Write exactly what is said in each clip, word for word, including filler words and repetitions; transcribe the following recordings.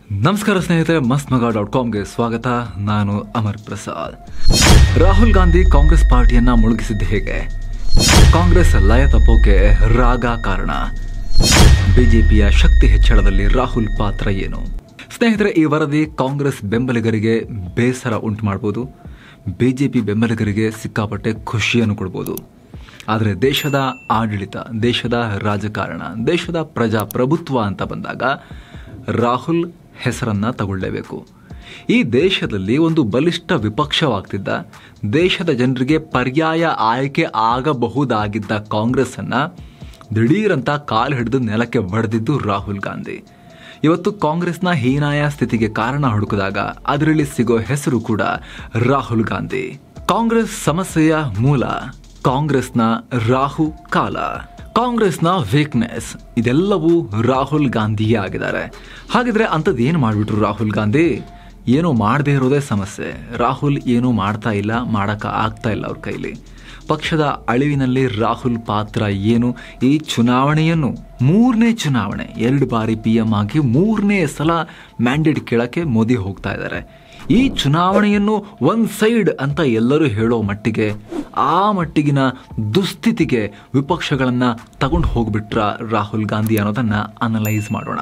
ನಮಸ್ಕಾರ ಸ್ನೇಹಿತರೆ, ಮಸ್ತ್ ಮಗ ಡಾಟ್ ಕಾಮ್ಗೆ ಸ್ವಾಗತ. ನಾನು ಅಮರ್ ಪ್ರಸಾದ್. ರಾಹುಲ್ ಗಾಂಧಿ ಕಾಂಗ್ರೆಸ್ ಪಾರ್ಟಿಯನ್ನ ಮುಳುಗಿಸಿದ್ದು ಹೇಗೆ? ಕಾಂಗ್ರೆಸ್ ಲಯ ತಪ್ಪೋಕೆ ರಾಗ ಕಾರಣ? ಬಿಜೆಪಿಯ ಶಕ್ತಿ ಹೆಚ್ಚಳದಲ್ಲಿ ರಾಹುಲ್ ಪಾತ್ರ ಏನು? ಸ್ನೇಹಿತರೆ, ಈ ವರದಿ ಕಾಂಗ್ರೆಸ್ ಬೆಂಬಲಿಗರಿಗೆ ಬೇಸರ ಉಂಟು ಮಾಡಬಹುದು, ಬಿಜೆಪಿ ಬೆಂಬಲಿಗರಿಗೆ ಸಿಕ್ಕಾಪಟ್ಟೆ ಖುಷಿಯನ್ನು ಕೊಡ್ಬೋದು. ಆದರೆ ದೇಶದ ಆಡಳಿತ, ದೇಶದ ರಾಜಕಾರಣ, ದೇಶದ ಪ್ರಜಾಪ್ರಭುತ್ವ ಅಂತ ಬಂದಾಗ ರಾಹುಲ್ ಹೆಸರನ್ನ ತಗೊಳ್ಳೇಬೇಕು. ಈ ದೇಶದಲ್ಲಿ ಒಂದು ಬಲಿಷ್ಠ ವಿಪಕ್ಷವಾಗ್ತಿದ್ದ, ದೇಶದ ಜನರಿಗೆ ಪರ್ಯಾಯ ಆಯ್ಕೆ ಆಗಬಹುದಾಗಿದ್ದ ಕಾಂಗ್ರೆಸ್ ಅನ್ನ ದಿಢೀರಂತ ಕಾಲು ಹಿಡಿದು ನೆಲಕ್ಕೆ ಬಡಿದಿದ್ದು ರಾಹುಲ್ ಗಾಂಧಿ. ಇವತ್ತು ಕಾಂಗ್ರೆಸ್ನ ಹೀನಾಯ ಸ್ಥಿತಿಗೆ ಕಾರಣ ಹುಡುಕಿದಾಗ ಅದರಲ್ಲಿ ಸಿಗೋ ಹೆಸರು ಕೂಡ ರಾಹುಲ್ ಗಾಂಧಿ. ಕಾಂಗ್ರೆಸ್ ಸಮಸ್ಯೆಯ ಮೂಲ ಕಾಂಗ್ರೆಸ್ನ ರಾಹು ಕಾಲ, ಕಾಂಗ್ರೆಸ್ನ ವೀಕ್ನೆಸ್, ಇದೆಲ್ಲವೂ ರಾಹುಲ್ ಗಾಂಧಿಯೇ ಆಗಿದ್ದಾರೆ. ಹಾಗಿದ್ರೆ ಅಂಥದ್ದು ಏನು ಮಾಡಿಬಿಟ್ರು ರಾಹುಲ್ ಗಾಂಧಿ? ಏನೂ ಮಾಡದೇ ಇರೋದೇ ಸಮಸ್ಯೆ. ರಾಹುಲ್ ಏನೂ ಮಾಡ್ತಾ ಇಲ್ಲ, ಮಾಡೋಕೆ ಆಗ್ತಾ ಇಲ್ಲ ಅವ್ರ ಕೈಲಿ. ಪಕ್ಷದ ಅಳಿವಿನಲ್ಲಿ ರಾಹುಲ್ ಪಾತ್ರ ಏನು? ಈ ಚುನಾವಣೆಯನ್ನು, ಮೂರನೇ ಚುನಾವಣೆ, ಎರಡು ಬಾರಿ ಪಿ ಎಂ ಆಗಿ ಮೂರನೇ ಸಲ ಮ್ಯಾಂಡೇಟ್ ಕೇಳಕ್ಕೆ ಮೋದಿ ಹೋಗ್ತಾ ಇದ್ದಾರೆ. ಈ ಚುನಾವಣೆಯನ್ನು ಒನ್ ಸೈಡ್ ಅಂತ ಎಲ್ಲರೂ ಹೇಳೋ ಮಟ್ಟಿಗೆ, ಆ ಮಟ್ಟಿಗಿನ ದುಸ್ಥಿತಿಗೆ ವಿಪಕ್ಷಗಳನ್ನ ತಗೊಂಡು ಹೋಗ್ಬಿಟ್ರ ರಾಹುಲ್ ಗಾಂಧಿ ಅನ್ನೋದನ್ನ ಅನಲೈಸ್ ಮಾಡೋಣ.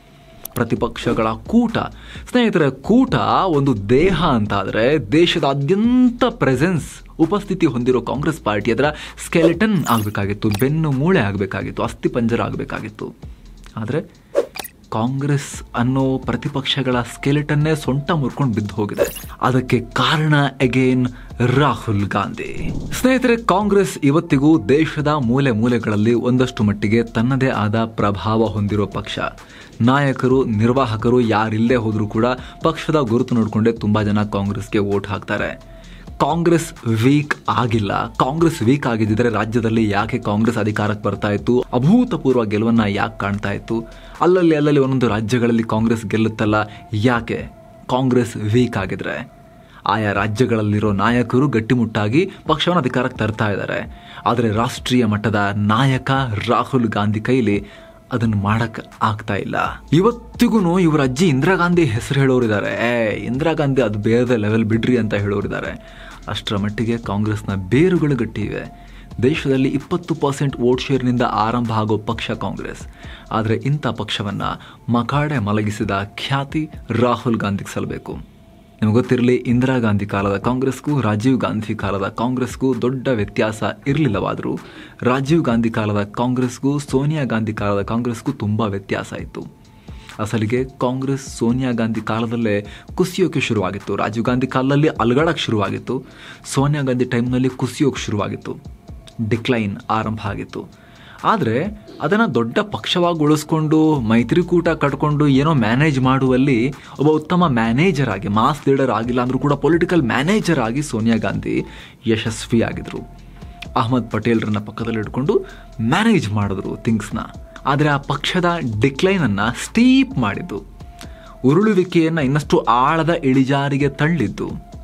ಪ್ರತಿಪಕ್ಷಗಳ ಕೂಟ, ಸ್ನೇಹಿತರೆ, ಕೂಟ ಒಂದು ದೇಹ ಅಂತ ಆದರೆ ದೇಶದಾದ್ಯಂತ ಪ್ರೆಸೆನ್ಸ್, ಉಪಸ್ಥಿತಿ ಹೊಂದಿರೋ ಕಾಂಗ್ರೆಸ್ ಪಾರ್ಟಿ ಅದರ ಸ್ಕೆಲೆಟನ್ ಆಗಬೇಕಾಗಿತ್ತು, ಬೆನ್ನು ಮೂಳೆ ಆಗಬೇಕಾಗಿತ್ತು, ಅಸ್ಥಿಪಂಜರ ಆಗಬೇಕಾಗಿತ್ತು. ಆದರೆ ಕಾಂಗ್ರೆಸ್ ಅನ್ನೋ ಪ್ರತಿಪಕ್ಷಗಳ ಸ್ಕೆಲೆಟನ್ನೇ ಸೊಂಟ ಮುರ್ಕೊಂಡು ಬಿದ್ದು ಹೋಗಿದೆ. ಅದಕ್ಕೆ ಕಾರಣ ಅಗೇನ್ ರಾಹುಲ್ ಗಾಂಧಿ. ಸ್ನೇಹಿತರೆ, ಕಾಂಗ್ರೆಸ್ ಇವತ್ತಿಗೂ ದೇಶದ ಮೂಲೆ ಮೂಲೆಗಳಲ್ಲಿ ಒಂದಷ್ಟು ಮಟ್ಟಿಗೆ ತನ್ನದೇ ಆದ ಪ್ರಭಾವ ಹೊಂದಿರೋ ಪಕ್ಷ. ನಾಯಕರು, ನಿರ್ವಾಹಕರು ಯಾರಿಲ್ಲದೆ ಹೋದ್ರೂ ಕೂಡ ಪಕ್ಷದ ಗುರುತು ನೋಡಿಕೊಂಡೇ ತುಂಬಾ ಜನ ಕಾಂಗ್ರೆಸ್ಗೆ ವೋಟ್ ಹಾಕ್ತಾರೆ. ಕಾಂಗ್ರೆಸ್ ವೀಕ್ ಆಗಿಲ್ಲ. ಕಾಂಗ್ರೆಸ್ ವೀಕ್ ಆಗಿದ್ದರೆ ರಾಜ್ಯದಲ್ಲಿ ಯಾಕೆ ಕಾಂಗ್ರೆಸ್ ಅಧಿಕಾರಕ್ಕೆ ಬರ್ತಾ ಇತ್ತು? ಅಭೂತಪೂರ್ವ ಗೆಲುವನ್ನ ಯಾಕೆ ಕಾಣ್ತಾ ಇತ್ತು? ಅಲ್ಲಲ್ಲಿ ಅಲ್ಲಲ್ಲಿ ಒಂದೊಂದು ರಾಜ್ಯಗಳಲ್ಲಿ ಕಾಂಗ್ರೆಸ್ ಗೆಲ್ಲುತ್ತಲ್ಲ, ಯಾಕೆ? ಕಾಂಗ್ರೆಸ್ ವೀಕ್ ಆಗಿದ್ರೆ ಆಯಾ ರಾಜ್ಯಗಳಲ್ಲಿರೋ ನಾಯಕರು ಗಟ್ಟಿಮುಟ್ಟಾಗಿ ಪಕ್ಷವನ್ನು ಅಧಿಕಾರಕ್ಕೆ ತರ್ತಾ ಇದ್ದಾರೆ. ಆದರೆ ರಾಷ್ಟ್ರೀಯ ಮಟ್ಟದ ನಾಯಕ ರಾಹುಲ್ ಗಾಂಧಿ ಕೈಲಿ ಅದನ್ನು ಮಾಡಕ್ ಆಗ್ತಾ ಇಲ್ಲ. ಇವತ್ತಿಗೂ ಇವರ ಅಜ್ಜಿ ಇಂದಿರಾ ಗಾಂಧಿ ಹೆಸರು ಹೇಳೋರಿದ್ದಾರೆ. ಏ ಇಂದಿರಾ ಗಾಂಧಿ ಅದು ಬೇರೆ ಲೆವೆಲ್ ಬಿಡ್ರಿ ಅಂತ ಹೇಳೋರಿದ್ದಾರೆ. ಅಷ್ಟರ ಮಟ್ಟಿಗೆ ಕಾಂಗ್ರೆಸ್ನ ಬೇರುಗಳು ಗಟ್ಟಿ ಇವೆ. ದೇಶದಲ್ಲಿ ಇಪ್ಪತ್ತು ಪರ್ಸೆಂಟ್ ವೋಟ್ ಶೇರ್ನಿಂದ ಆರಂಭ ಆಗೋ ಪಕ್ಷ ಕಾಂಗ್ರೆಸ್. ಆದರೆ ಇಂಥ ಪಕ್ಷವನ್ನ ಮಕಾಡೆ ಮಲಗಿಸಿದ ಖ್ಯಾತಿ ರಾಹುಲ್ ಗಾಂಧಿಗೆ ಸಲ್ಲಬೇಕು. ನಿಮಗೆ ಗೊತ್ತಿರಲಿ, ಇಂದಿರಾ ಗಾಂಧಿ ಕಾಲದ ಕಾಂಗ್ರೆಸ್ಗೂ ರಾಜೀವ್ ಗಾಂಧಿ ಕಾಲದ ಕಾಂಗ್ರೆಸ್ಗೂ ದೊಡ್ಡ ವ್ಯತ್ಯಾಸ ಇರಲಿಲ್ಲವಾದರೂ ರಾಜೀವ್ ಗಾಂಧಿ ಕಾಲದ ಕಾಂಗ್ರೆಸ್ಗೂ ಸೋನಿಯಾ ಗಾಂಧಿ ಕಾಲದ ಕಾಂಗ್ರೆಸ್ಗೂ ತುಂಬ ವ್ಯತ್ಯಾಸ ಇತ್ತು. ಅಸಲಿಗೆ ಕಾಂಗ್ರೆಸ್ ಸೋನಿಯಾ ಗಾಂಧಿ ಕಾಲದಲ್ಲೇ ಕುಸಿಯೋಕೆ ಶುರುವಾಗಿತ್ತು. ರಾಜೀವ್ ಗಾಂಧಿ ಕಾಲದಲ್ಲಿ ಅಲ್ಗಾಡಕ್ಕೆ ಶುರುವಾಗಿತ್ತು. ಸೋನಿಯಾ ಗಾಂಧಿ ಟೈಮ್ನಲ್ಲಿ ಕುಸಿಯೋಕೆ ಶುರುವಾಗಿತ್ತು. ಡಿಕ್ಲೈನ್ ಆರಂಭ ಆಗಿತ್ತು. ಆದರೆ ಅದನ್ನು ದೊಡ್ಡ ಪಕ್ಷವಾಗಿ ಉಳಿಸ್ಕೊಂಡು ಮೈತ್ರಿಕೂಟ ಕಟ್ಕೊಂಡು ಏನೋ ಮ್ಯಾನೇಜ್ ಮಾಡುವಲ್ಲಿ ಒಬ್ಬ ಉತ್ತಮ ಮ್ಯಾನೇಜರ್ ಆಗಿ, ಮಾಸ್ ಲೀಡರ್ ಆಗಿಲ್ಲ ಅಂದರೂ ಕೂಡ ಪೊಲಿಟಿಕಲ್ ಮ್ಯಾನೇಜರ್ ಆಗಿ ಸೋನಿಯಾ ಗಾಂಧಿ ಯಶಸ್ವಿಯಾಗಿದ್ದರು. ಅಹ್ಮದ್ ಪಟೇಲ್ರನ್ನ ಪಕ್ಕದಲ್ಲಿ ಇಟ್ಕೊಂಡು ಮ್ಯಾನೇಜ್ ಮಾಡಿದ್ರು ಥಿಂಗ್ಸ್ನ. ಆದರೆ ಆ ಪಕ್ಷದ ಡಿಕ್ಲೈನನ್ನು ಸ್ಟೀಪ್ ಮಾಡಿದ್ದು, ಉರುಳುವಿಕೆಯನ್ನು ಇನ್ನಷ್ಟು ಆಳದ ಇಳಿಜಾರಿಗೆ ತಳ್ಳಿದ್ದು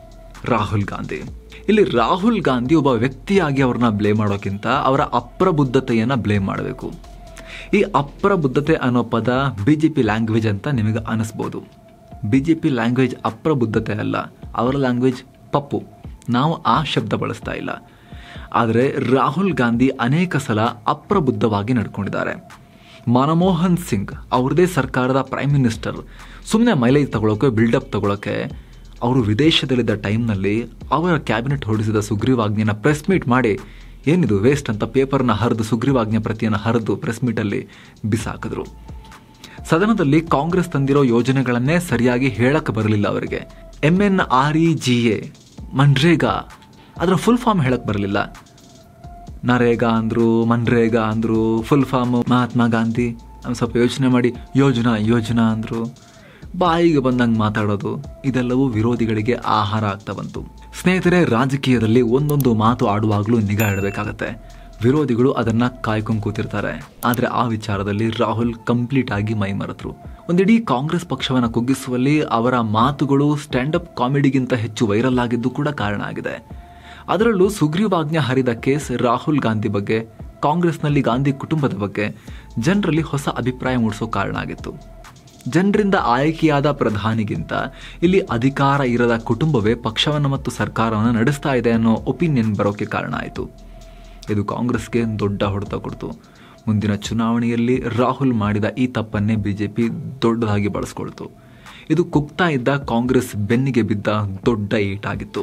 ರಾಹುಲ್ ಗಾಂಧಿ. ಇಲ್ಲಿ ರಾಹುಲ್ ಗಾಂಧಿ ಒಬ್ಬ ವ್ಯಕ್ತಿಯಾಗಿ ಅವ್ರನ್ನ ಬ್ಲೇಮ್ ಮಾಡೋಕ್ಕಿಂತ ಅವರ ಅಪ್ರಬುದ್ಧತೆಯನ್ನು ಬ್ಲೇಮ್ ಮಾಡಬೇಕು. ಈ ಅಪ್ರಬುದ್ಧತೆ ಅನ್ನೋ ಪದ ಬಿ ಜೆ ಪಿ ಲ್ಯಾಂಗ್ವೇಜ್ ಅಂತ ನಿಮಗೆ ಅನಿಸ್ಬೋದು. ಬಿ ಜೆ ಪಿ ಲ್ಯಾಂಗ್ವೇಜ್ ಅಪ್ರಬುದ್ಧತೆ ಅಲ್ಲ, ಅವರ ಲ್ಯಾಂಗ್ವೇಜ್ ಪಪ್ಪು. ನಾವು ಆ ಶಬ್ದ ಬಳಸ್ತಾ ಇಲ್ಲ. ಆದರೆ ರಾಹುಲ್ ಗಾಂಧಿ ಅನೇಕ ಸಲ ಅಪ್ರಬುದ್ಧವಾಗಿ ನಡ್ಕೊಂಡಿದ್ದಾರೆ. ಮನಮೋಹನ್ ಸಿಂಗ್ ಅವ್ರದೇ ಸರ್ಕಾರದ ಪ್ರೈಮ್ ಮಿನಿಸ್ಟರ್ ಸುಮ್ಮನೆ ಮೈಲೇಜ್ ತಗೊಳ್ಳೋಕೆ, ಬಿಲ್ಡಪ್ ತಗೊಳ್ಳೋಕೆ ಅವರು ವಿದೇಶದಲ್ಲಿದ್ದ ಟೈಮ್ನಲ್ಲಿ ಅವರ ಕ್ಯಾಬಿನೆಟ್ ಹೊರಡಿಸಿದ ಸುಗ್ರೀವಾಜ್ಞೆನ ಪ್ರೆಸ್ ಮೀಟ್ ಮಾಡಿ, ಏನಿದು ವೇಸ್ಟ್ ಅಂತ ಪೇಪರ್ನ ಹರಿದು, ಸುಗ್ರೀವಾಜ್ಞೆ ಪ್ರತಿಯನ್ನು ಹರಿದು ಪ್ರೆಸ್ ಮೀಟಲ್ಲಿ ಬಿಸಾಕಿದ್ರು. ಸದನದಲ್ಲಿ ಕಾಂಗ್ರೆಸ್ ತಂದಿರೋ ಯೋಜನೆಗಳನ್ನೇ ಸರಿಯಾಗಿ ಹೇಳಕ್ಕೆ ಬರಲಿಲ್ಲ ಅವರಿಗೆ. M N R E G A, MNREGA, ಅದರ ಫುಲ್ ಫಾರ್ಮ್ ಹೇಳಕ್ಕೆ ಬರಲಿಲ್ಲ. ನರೇಗಾ ಅಂದರು, ಮನ್ರೇಗಾ ಅಂದರು, ಫುಲ್ ಫಾರ್ಮ್ ಮಹಾತ್ಮ ಗಾಂಧಿ. ಸ್ವಲ್ಪ ಯೋಚನೆ ಮಾಡಿ ಯೋಜನಾ ಯೋಜನಾ ಅಂದರು. ಬಾಯಿಗೆ ಬಂದಂಗೆ ಮಾತಾಡೋದು, ಇದೆಲ್ಲವೂ ವಿರೋಧಿಗಳಿಗೆ ಆಹಾರ ಆಗ್ತಾ ಬಂತು. ಸ್ನೇಹಿತರೆ, ರಾಜಕೀಯದಲ್ಲಿ ಒಂದೊಂದು ಮಾತು ಆಡುವಾಗಲೂ ನಿಗಾ ಇಡಬೇಕಾಗತ್ತೆ. ವಿರೋಧಿಗಳು ಅದನ್ನ ಕಾಯ್ಕೊಂಡು ಕೂತಿರ್ತಾರೆ. ಆದರೆ ಆ ವಿಚಾರದಲ್ಲಿ ರಾಹುಲ್ ಕಂಪ್ಲೀಟ್ ಆಗಿ ಮೈ ಮರೆತರು. ಒಂದಿಡೀ ಕಾಂಗ್ರೆಸ್ ಪಕ್ಷವನ್ನು ಕುಗ್ಗಿಸುವಲ್ಲಿ ಅವರ ಮಾತುಗಳು ಸ್ಟ್ಯಾಂಡಪ್ ಕಾಮಿಡಿಗಿಂತ ಹೆಚ್ಚು ವೈರಲ್ ಆಗಿದ್ದು ಕೂಡ ಕಾರಣ ಆಗಿದೆ. ಅದರಲ್ಲೂ ಸುಗ್ರೀವಾಜ್ಞೆ ಹರಿದ ಕೇಸ್ ರಾಹುಲ್ ಗಾಂಧಿ ಬಗ್ಗೆ, ಕಾಂಗ್ರೆಸ್ನಲ್ಲಿ ಗಾಂಧಿ ಕುಟುಂಬದ ಬಗ್ಗೆ ಜನರಲ್ಲಿ ಹೊಸ ಅಭಿಪ್ರಾಯ ಮೂಡಿಸೋ ಕಾರಣ ಆಗಿತ್ತು. ಜನರಿಂದ ಆಯ್ಕೆಯಾದ ಪ್ರಧಾನಿಗಿಂತ ಇಲ್ಲಿ ಅಧಿಕಾರ ಇರದ ಕುಟುಂಬವೇ ಪಕ್ಷವನ್ನು ಮತ್ತು ಸರ್ಕಾರವನ್ನು ನಡೆಸ್ತಾ ಇದೆ ಅನ್ನೋ ಒಪಿನಿಯನ್ ಬರೋಕ್ಕೆ ಕಾರಣ ಆಯಿತು. ಇದು ಕಾಂಗ್ರೆಸ್ಗೆ ದೊಡ್ಡ ಹೊಡೆತ ಕೊಡ್ತು. ಮುಂದಿನ ಚುನಾವಣೆಯಲ್ಲಿ ರಾಹುಲ್ ಮಾಡಿದ ಈ ತಪ್ಪನ್ನೇ ಬಿಜೆಪಿ ದೊಡ್ಡದಾಗಿ ಬಳಸ್ಕೊಳ್ತು. ಇದು ಕುಗ್ತಾ ಇದ್ದ ಕಾಂಗ್ರೆಸ್ ಬೆನ್ನಿಗೆ ಬಿದ್ದ ದೊಡ್ಡ ಏಟಾಗಿತ್ತು.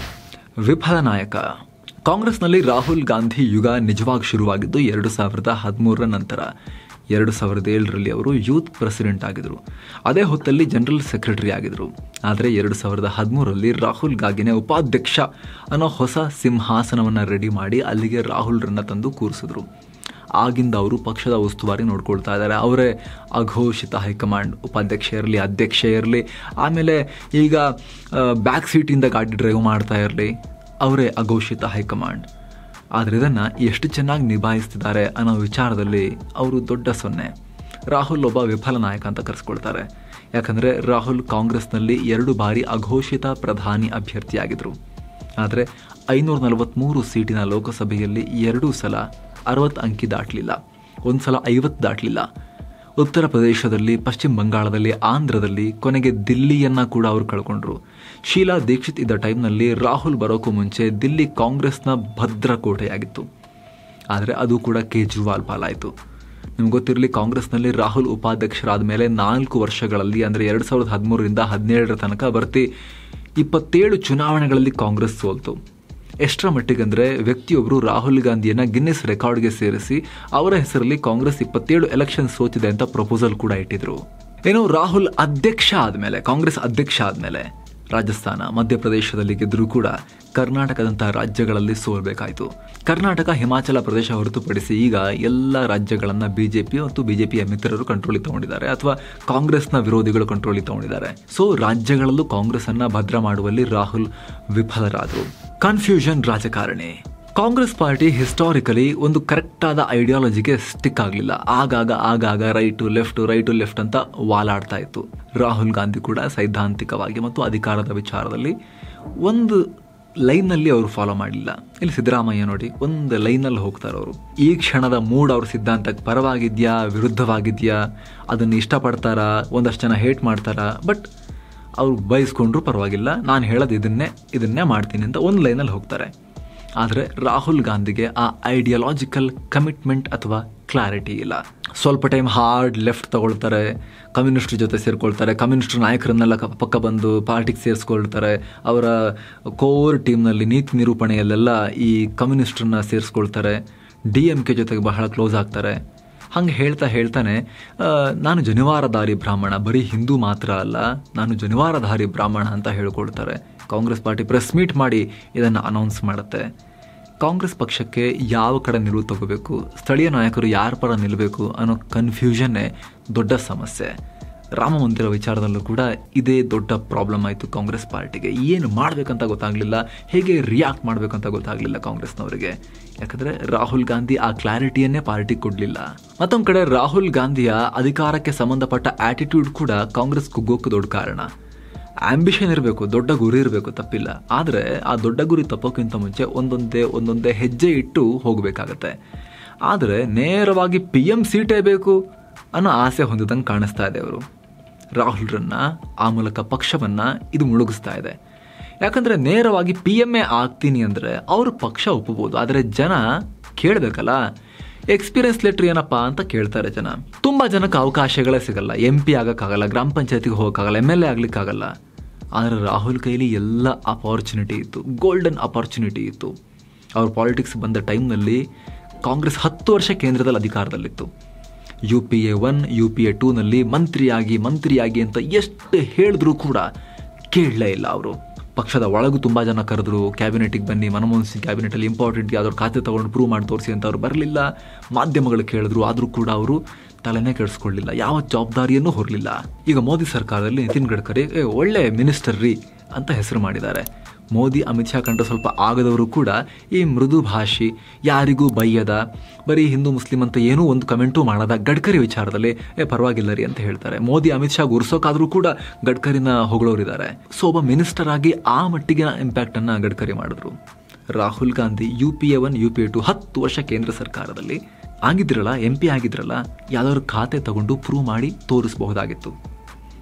ವಿಫಲ ನಾಯಕ. ಕಾಂಗ್ರೆಸ್ನಲ್ಲಿ ರಾಹುಲ್ ಗಾಂಧಿ ಯುಗ ನಿಜವಾಗಿ ಶುರುವಾಗಿದ್ದು ಎರಡು ಸಾವಿರದ ಹದಿಮೂರರ ನಂತರ. ಎರಡು ಸಾವಿರದ ಏಳರಲ್ಲಿ ಅವರು ಯೂತ್ ಪ್ರೆಸಿಡೆಂಟ್ ಆಗಿದ್ರು. ಅದೇ ಹೊತ್ತಲ್ಲಿ ಜನರಲ್ ಸೆಕ್ರೆಟರಿ ಆಗಿದ್ರು. ಆದರೆ ಎರಡು ಸಾವಿರದ ಹದಿಮೂರರಲ್ಲಿ ರಾಹುಲ್ ಗಾಂಧಿನೇ ಉಪಾಧ್ಯಕ್ಷ ಅನ್ನೋ ಹೊಸ ಸಿಂಹಾಸನವನ್ನು ರೆಡಿ ಮಾಡಿ ಅಲ್ಲಿಗೆ ರಾಹುಲ್ರನ್ನ ತಂದು ಕೂರಿಸಿದ್ರು. ಆಗಿಂದ ಅವರು ಪಕ್ಷದ ಉಸ್ತುವಾರಿ ನೋಡ್ಕೊಳ್ತಾ ಇದ್ದಾರೆ. ಅವರೇ ಅಘೋಷಿತ ಹೈಕಮಾಂಡ್, ಉಪಾಧ್ಯಕ್ಷ ಇರಲಿ, ಅಧ್ಯಕ್ಷ ಇರಲಿ, ಆಮೇಲೆ ಈಗ ಬ್ಯಾಕ್ ಸೀಟಿಂದ ಗಾಡಿ ಡ್ರೈವ್ ಮಾಡ್ತಾ ಇರಲಿ, ಅವರೇ ಅಘೋಷಿತ ಹೈಕಮಾಂಡ್. ಆದರೆ ಇದನ್ನು ಎಷ್ಟು ಚೆನ್ನಾಗಿ ನಿಭಾಯಿಸ್ತಿದ್ದಾರೆ ಅನ್ನೋ ವಿಚಾರದಲ್ಲಿ ಅವರು ದೊಡ್ಡ ಸೊನ್ನೆ. ರಾಹುಲ್ ಒಬ್ಬ ವಿಫಲ ನಾಯಕ ಅಂತ ಕರೆಸ್ಕೊಳ್ತಾರೆ. ಯಾಕಂದರೆ ರಾಹುಲ್ ಕಾಂಗ್ರೆಸ್ನಲ್ಲಿ ಎರಡು ಬಾರಿ ಅಘೋಷಿತ ಪ್ರಧಾನಿ ಅಭ್ಯರ್ಥಿಯಾಗಿದ್ದರು. ಆದರೆ ಐನೂರ ನಲವತ್ತ್ಮೂರು ಸೀಟಿನ ಲೋಕಸಭೆಯಲ್ಲಿ ಎರಡೂ ಸಲ ಅರವತ್ತು ಅಂಕಿ ದಾಟಲಿಲ್ಲ, ಒಂದು ಸಲ ಐವತ್ತು ದಾಟಲಿಲ್ಲ. ಉತ್ತರ ಪ್ರದೇಶದಲ್ಲಿ, ಪಶ್ಚಿಮ ಬಂಗಾಳದಲ್ಲಿ, ಆಂಧ್ರದಲ್ಲಿ, ಕೊನೆಗೆ ದಿಲ್ಲಿಯನ್ನು ಕೂಡ ಅವರು ಕಳ್ಕೊಂಡ್ರು. ಶೀಲಾ ದೀಕ್ಷಿತ್ ಇದ್ದ ಟೈಮ್ನಲ್ಲಿ ರಾಹುಲ್ ಬರೋಕ್ಕೂ ಮುಂಚೆ ದಿಲ್ಲಿ ಕಾಂಗ್ರೆಸ್ನ ಭದ್ರಕೋಟೆಯಾಗಿತ್ತು. ಆದರೆ ಅದು ಕೂಡ ಕೇಜ್ರಿವಾಲ್ ಪಾಲಾಯಿತು. ನಿಮ್ಗೆ ಗೊತ್ತಿರಲಿ, ಕಾಂಗ್ರೆಸ್ನಲ್ಲಿ ರಾಹುಲ್ ಉಪಾಧ್ಯಕ್ಷರಾದ ಮೇಲೆ ನಾಲ್ಕು ವರ್ಷಗಳಲ್ಲಿ ಅಂದರೆ ಎರಡು ಸಾವಿರದ ಹದಿಮೂರರಿಂದ ಹದಿನೇಳರ ತನಕ ಬರ್ತಿ ಇಪ್ಪತ್ತೇಳು ಚುನಾವಣೆಗಳಲ್ಲಿ ಕಾಂಗ್ರೆಸ್ ಸೋಲ್ತು. ಎಷ್ಟರ ಮಟ್ಟಿಗೆ ಅಂದರೆ ವ್ಯಕ್ತಿಯೊಬ್ಬರು ರಾಹುಲ್ ಗಾಂಧಿಯನ್ನು ಗಿನ್ನಿಸ್ ರೆಕಾರ್ಡ್ಗೆ ಸೇರಿಸಿ ಅವರ ಹೆಸರಲ್ಲಿ ಕಾಂಗ್ರೆಸ್ ಇಪ್ಪತ್ತೇಳು ಎಲೆಕ್ಷನ್ ಸೋತಿದೆ ಅಂತ ಪ್ರಪೋಸಲ್ ಕೂಡ ಇಟ್ಟಿದ್ರು. ಏನು, ರಾಹುಲ್ ಅಧ್ಯಕ್ಷ ಆದಮೇಲೆ, ಕಾಂಗ್ರೆಸ್ ಅಧ್ಯಕ್ಷ ಆದಮೇಲೆ ರಾಜಸ್ಥಾನ, ಮಧ್ಯಪ್ರದೇಶದಲ್ಲಿ ಗೆದ್ದರೂ ಕೂಡ ಕರ್ನಾಟಕದಂತಹ ರಾಜ್ಯಗಳಲ್ಲಿ ಸೋಲ್ಬೇಕಾಯಿತು. ಕರ್ನಾಟಕ, ಹಿಮಾಚಲ ಪ್ರದೇಶ ಹೊರತುಪಡಿಸಿ ಈಗ ಎಲ್ಲ ರಾಜ್ಯಗಳನ್ನು ಬಿ ಜೆ ಪಿ ಮತ್ತು ಬಿ ಜೆ ಪಿಯ ಮಿತ್ರರು ಕಂಟ್ರೋಲಿಗೆ ತಗೊಂಡಿದ್ದಾರೆ, ಅಥವಾ ಕಾಂಗ್ರೆಸ್ನ ವಿರೋಧಿಗಳು ಕಂಟ್ರೋಲಿಗೆ ತಗೊಂಡಿದ್ದಾರೆ. ಸೊ ರಾಜ್ಯಗಳಲ್ಲೂ ಕಾಂಗ್ರೆಸ್ಸನ್ನು ಭದ್ರ ಮಾಡುವಲ್ಲಿ ರಾಹುಲ್ ವಿಫಲರಾದರು. ಕನ್ಫ್ಯೂಷನ್ ರಾಜಕಾರಣಿ. ಕಾಂಗ್ರೆಸ್ ಪಾರ್ಟಿ ಹಿಸ್ಟಾರಿಕಲಿ ಒಂದು ಕರೆಕ್ಟಾದ ಐಡಿಯಾಲಜಿಗೆ ಸ್ಟಿಕ್ ಆಗಲಿಲ್ಲ. ಆಗಾಗ ಆಗಾಗ ರೈಟು ಲೆಫ್ಟು ರೈಟು ಲೆಫ್ಟ್ ಅಂತ ವಾಲಾಡ್ತಾ ಇತ್ತು. ರಾಹುಲ್ ಗಾಂಧಿ ಕೂಡ ಸೈದ್ಧಾಂತಿಕವಾಗಿ ಮತ್ತು ಅಧಿಕಾರದ ವಿಚಾರದಲ್ಲಿ ಒಂದು ಲೈನ್ನಲ್ಲಿ ಅವರು ಫಾಲೋ ಮಾಡಲಿಲ್ಲ. ಇಲ್ಲಿ ಸಿದ್ದರಾಮಯ್ಯ ನೋಡಿ, ಒಂದು ಲೈನಲ್ಲಿ ಹೋಗ್ತಾರೆ ಅವರು. ಈ ಕ್ಷಣದ ಮೂಡ್ ಅವ್ರ ಸಿದ್ಧಾಂತಕ್ಕೆ ಪರವಾಗಿದೆಯಾ, ವಿರುದ್ಧವಾಗಿದೆಯಾ, ಅದನ್ನು ಇಷ್ಟಪಡ್ತಾರಾ, ಒಂದಷ್ಟು ಜನ ಹೇಟ್ ಮಾಡ್ತಾರಾ, ಬಟ್ ಅವ್ರು ಬಯಸ್ಕೊಂಡ್ರು ಪರವಾಗಿಲ್ಲ, ನಾನು ಹೇಳೋದು ಇದನ್ನೇ ಇದನ್ನೇ ಮಾಡ್ತೀನಿ ಅಂತ ಒಂದು ಲೈನಲ್ಲಿ ಹೋಗ್ತಾರೆ. ಆದರೆ ರಾಹುಲ್ ಗಾಂಧಿಗೆ ಆ ಐಡಿಯಾಲಜಿಕಲ್ ಕಮಿಟ್ಮೆಂಟ್ ಅಥವಾ ಕ್ಲಾರಿಟಿ ಇಲ್ಲ. ಸ್ವಲ್ಪ ಟೈಮ್ ಹಾರ್ಡ್ ಲೆಫ್ಟ್ ತಗೊಳ್ತಾರೆ, ಕಮ್ಯುನಿಸ್ಟ್ರ ಜೊತೆ ಸೇರಿಕೊಳ್ತಾರೆ, ಕಮ್ಯುನಿಸ್ಟ್ರ ನಾಯಕರನ್ನೆಲ್ಲ ಪಕ್ಕ ಬಂದು ಪಾರ್ಟಿಗೆ ಸೇರಿಸ್ಕೊಳ್ತಾರೆ, ಅವರ ಕೋರ್ ಟೀಮ್ನಲ್ಲಿ ನೀತಿ ನಿರೂಪಣೆಯಲ್ಲೆಲ್ಲ ಈ ಕಮ್ಯುನಿಸ್ಟ್ರನ್ನ ಸೇರಿಸ್ಕೊಳ್ತಾರೆ, ಡಿ ಎಮ್ ಕೆ ಜೊತೆಗೆ ಬಹಳ ಕ್ಲೋಸ್ ಆಗ್ತಾರೆ. ಹಂಗೆ ಹೇಳ್ತಾ ಹೇಳ್ತಾನೆ ನಾನು ಜನಿವಾರಧಾರಿ ಬ್ರಾಹ್ಮಣ, ಬರೀ ಹಿಂದೂ ಮಾತ್ರ ಅಲ್ಲ, ನಾನು ಜನಿವಾರಧಾರಿ ಬ್ರಾಹ್ಮಣ ಅಂತ ಹೇಳ್ಕೊಳ್ತಾರೆ. ಕಾಂಗ್ರೆಸ್ ಪಾರ್ಟಿ ಪ್ರೆಸ್ ಮೀಟ್ ಮಾಡಿ ಇದನ್ನು ಅನೌನ್ಸ್ ಮಾಡುತ್ತೆ. ಕಾಂಗ್ರೆಸ್ ಪಕ್ಷಕ್ಕೆ ಯಾವ ಕಡೆ ನಿಲುವು ತಗೋಬೇಕು, ಸ್ಥಳೀಯ ನಾಯಕರು ಯಾರ ಪರ ನಿಲ್ಲಬೇಕು ಅನ್ನೋ ಕನ್ಫ್ಯೂಷನ್ನೇ ದೊಡ್ಡ ಸಮಸ್ಯೆ. ರಾಮ ಮಂದಿರ ವಿಚಾರದಲ್ಲೂ ಕೂಡ ಇದೇ ದೊಡ್ಡ ಪ್ರಾಬ್ಲಮ್ ಆಯಿತು ಕಾಂಗ್ರೆಸ್ ಪಾರ್ಟಿಗೆ. ಏನು ಮಾಡಬೇಕಂತ ಗೊತ್ತಾಗಲಿಲ್ಲ, ಹೇಗೆ ರಿಯಾಕ್ಟ್ ಮಾಡಬೇಕಂತ ಗೊತ್ತಾಗಲಿಲ್ಲ ಕಾಂಗ್ರೆಸ್ನವರಿಗೆ. ಯಾಕಂದರೆ ರಾಹುಲ್ ಗಾಂಧಿ ಆ ಕ್ಲಾರಿಟಿಯನ್ನೇ ಪಾರ್ಟಿ ಕೊಡಲಿಲ್ಲ. ಮತ್ತೊಂದು ಕಡೆ ರಾಹುಲ್ ಗಾಂಧಿಯ ಅಧಿಕಾರಕ್ಕೆ ಸಂಬಂಧಪಟ್ಟ ಆಟಿಟ್ಯೂಡ್ ಕೂಡ ಕಾಂಗ್ರೆಸ್ ಕುಗ್ಗೋಕ್ಕೆ ದೊಡ್ಡ ಕಾರಣ. ಆಂಬಿಷನ್ ಇರಬೇಕು, ದೊಡ್ಡ ಗುರಿ ಇರಬೇಕು, ತಪ್ಪಿಲ್ಲ. ಆದರೆ ಆ ದೊಡ್ಡ ಗುರಿ ತಪ್ಪೋಕ್ಕಿಂತ ಮುಂಚೆ ಒಂದೊಂದೇ ಒಂದೊಂದೇ ಹೆಜ್ಜೆ ಇಟ್ಟು ಹೋಗಬೇಕಾಗತ್ತೆ. ಆದರೆ ನೇರವಾಗಿ ಪಿ ಎಮ್ ಸೀಟೇ ಬೇಕು ಅನ್ನೋ ಆಸೆ ಹೊಂದಿದಂಗೆ ಕಾಣಿಸ್ತಾ ಇದೆ ಅವರು. ರಾಹುಲ್ರನ್ನ, ಆ ಮೂಲಕ ಪಕ್ಷವನ್ನು ಇದು ಮುಳುಗಿಸ್ತಾ ಇದೆ. ಯಾಕಂದರೆ ನೇರವಾಗಿ ಪಿ ಎಮ್ ಎ ಆಗ್ತೀನಿ ಅಂದರೆ ಅವರು ಪಕ್ಷ ಒಪ್ಪಬಹುದು, ಆದರೆ ಜನ ಕೇಳಬೇಕಲ್ಲ. ಎಕ್ಸ್ಪೀರಿಯನ್ಸ್ ಲೆಟ್ರ್ ಏನಪ್ಪ ಅಂತ ಕೇಳ್ತಾರೆ ಜನ. ತುಂಬ ಜನಕ್ಕೆ ಅವಕಾಶಗಳೇ ಸಿಗಲ್ಲ. ಎಂ ಪಿ ಆಗೋಕ್ಕಾಗಲ್ಲ, ಗ್ರಾಮ ಪಂಚಾಯತಿಗೆ ಹೋಗೋಕ್ಕಾಗಲ್ಲ, ಎಮ್ ಎಲ್ ಎ ಆಗ್ಲಿಕ್ಕಾಗಲ್ಲ. ಆದರೆ ರಾಹುಲ್ ಕೈಲಿ ಎಲ್ಲ ಅಪಾರ್ಚುನಿಟಿ ಇತ್ತು, ಗೋಲ್ಡನ್ ಅಪಾರ್ಚುನಿಟಿ ಇತ್ತು. ಅವ್ರ ಪಾಲಿಟಿಕ್ಸ್ ಬಂದ ಟೈಮ್ನಲ್ಲಿ ಕಾಂಗ್ರೆಸ್ ಹತ್ತು ವರ್ಷ ಕೇಂದ್ರದಲ್ಲಿ ಅಧಿಕಾರದಲ್ಲಿತ್ತು. U P A one U P A ಟೂನಲ್ಲಿ ಮಂತ್ರಿಯಾಗಿ ಮಂತ್ರಿಯಾಗಿ ಅಂತ ಎಷ್ಟು ಹೇಳಿದ್ರೂ ಕೂಡ ಕೇಳಲೇ ಇಲ್ಲ ಅವರು. ಪಕ್ಷದ ಒಳಗೂ ತುಂಬ ಜನ ಕರೆದ್ರು, ಕ್ಯಾಬಿನೆಟಿಗೆ ಬನ್ನಿ, ಮನಮೋಹನ್ ಸಿಂಗ್ ಕ್ಯಾಬಿನೆಟಲ್ಲಿ ಇಂಪಾರ್ಟೆಂಟ್ ಯಾವ್ದಾದ್ರು ಖಾತೆ ತೊಗೊಂಡು ಪ್ರೂವ್ ಮಾಡಿ ತೋರಿಸಿ ಅಂತ ಅವ್ರು ಬರಲಿಲ್ಲ. ಮಾಧ್ಯಮಗಳು ಕೇಳಿದ್ರು, ಆದರೂ ಕೂಡ ಅವರು ತಲೆನೇ ಕೆಡಿಸ್ಕೊಳ್ಳಿಲ್ಲ, ಯಾವ ಜವಾಬ್ದಾರಿಯನ್ನು ಹೊರಲಿಲ್ಲ. ಈಗ ಮೋದಿ ಸರ್ಕಾರದಲ್ಲಿ ನಿತಿನ್ ಗಡ್ಕರಿ ಒಳ್ಳೆ ಮಿನಿಸ್ಟರ್ ರೀ ಅಂತ ಹೆಸರು ಮಾಡಿದ್ದಾರೆ. ಮೋದಿ ಅಮಿತ್ ಶಾ ಕಂಡ್ರೆ ಸ್ವಲ್ಪ ಆಗದವರು ಕೂಡ ಈ ಮೃದು ಭಾಷಿ, ಯಾರಿಗೂ ಬೈಯದ, ಬರೀ ಹಿಂದೂ ಮುಸ್ಲಿಂ ಅಂತ ಏನೂ ಒಂದು ಕಮೆಂಟು ಮಾಡದ ಗಡ್ಕರಿ ವಿಚಾರದಲ್ಲಿ ಏ ಪರವಾಗಿಲ್ಲ ರೀ ಅಂತ ಹೇಳ್ತಾರೆ. ಮೋದಿ ಅಮಿತ್ ಶಾ ಗುರ್ಸೋಕಾದ್ರೂ ಕೂಡ ಗಡ್ಕರಿನ ಹೊಗಳೋರಿದ್ದಾರೆ. ಸೊ ಒಬ್ಬ ಮಿನಿಸ್ಟರ್ ಆಗಿ ಆ ಮಟ್ಟಿಗಿನ ಇಂಪ್ಯಾಕ್ಟನ್ನು ಗಡ್ಕರಿ ಮಾಡಿದ್ರು. Rahul Gandhi U P A one U P A two ಹತ್ತು ವರ್ಷ ಕೇಂದ್ರ ಸರ್ಕಾರದಲ್ಲಿ ಆಗಿದ್ರಲ್ಲ, ಎಂ ಪಿ ಆಗಿದ್ರಲ್ಲ, ಯಾವ್ದಾದ್ರು ಖಾತೆ ತಗೊಂಡು ಪ್ರೂವ್ ಮಾಡಿ ತೋರಿಸಬಹುದಾಗಿತ್ತು.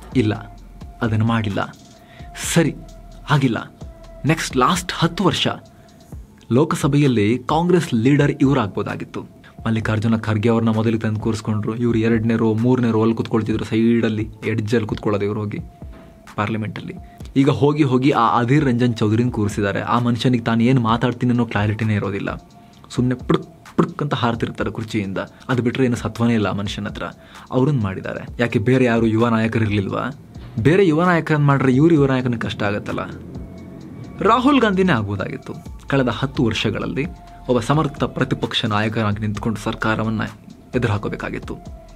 ಇಲ್ಲ, ಅದನ್ನು ಮಾಡಿಲ್ಲ. ಸರಿ, ಆಗಿಲ್ಲ. ನೆಕ್ಸ್ಟ್ ಲಾಸ್ಟ್ ಹತ್ತು ವರ್ಷ ಲೋಕಸಭೆಯಲ್ಲಿ ಕಾಂಗ್ರೆಸ್ ಲೀಡರ್ ಇವರಾಗ್ಬೋದಾಗಿತ್ತು. ಮಲ್ಲಿಕಾರ್ಜುನ ಖರ್ಗೆ ಅವ್ರನ್ನ ಮೊದಲಿಗೆ ತಂದು ಕೂರಿಸ್ಕೊಂಡ್ರು. ಇವರು ಎರಡನೇ ರೋ ಮೂರನೇ ರೋ ಅಲ್ಲಿ ಕೂತ್ಕೊಳ್ತಿದ್ರು, ಸೈಡಲ್ಲಿ ಎಡ್ಜಲ್ಲಿ ಕೂತ್ಕೊಳ್ಳೋದು ಇವ್ರು ಹೋಗಿ ಪಾರ್ಲಿಮೆಂಟಲ್ಲಿ. ಈಗ ಹೋಗಿ ಹೋಗಿ ಆ ಅಧೀರ್ ರಂಜನ್ ಚೌಧರಿನ ಕೂರಿಸಿದ್ದಾರೆ. ಆ ಮನುಷ್ಯನಿಗೆ ತಾನು ಏನು ಮಾತಾಡ್ತೀನಿ ಅನ್ನೋ ಕ್ಲಾರಿಟಿನೇ ಇರೋದಿಲ್ಲ. ಸುಮ್ಮನೆ ಪುಡುಕ್ ಪುಡುಕ್ ಅಂತ ಹಾರ್ತಿರ್ತಾರೆ ಕುರ್ಚಿಯಿಂದ. ಅದು ಬಿಟ್ಟರೆ ಏನು ಸತ್ವನೇ ಇಲ್ಲ ಆ ಮನುಷ್ಯನ ಹತ್ರ. ಅವ್ರನ್ನ ಮಾಡಿದ್ದಾರೆ. ಯಾಕೆ ಬೇರೆ ಯಾರು ಯುವ ನಾಯಕರು ಇರಲಿಲ್ವಾ? ಬೇರೆ ಯುವ ನಾಯಕರನ್ನು ಮಾಡಿದ್ರೆ ಇವ್ರು ಯುವ ನಾಯಕನ ಕಷ್ಟ ಆಗುತ್ತಲ್ಲ. ರಾಹುಲ್ ಗಾಂಧಿನೇ ಆಗ್ಬೋದಾಗಿತ್ತು. ಕಳೆದ ಹತ್ತು ವರ್ಷಗಳಲ್ಲಿ ಒಬ್ಬ ಸಮರ್ಥ ಪ್ರತಿಪಕ್ಷ ನಾಯಕನಾಗಿ ನಿಂತ್ಕೊಂಡು ಸರ್ಕಾರವನ್ನು ಎದುರು ಹಾಕೋಬೇಕಾಗಿತ್ತು,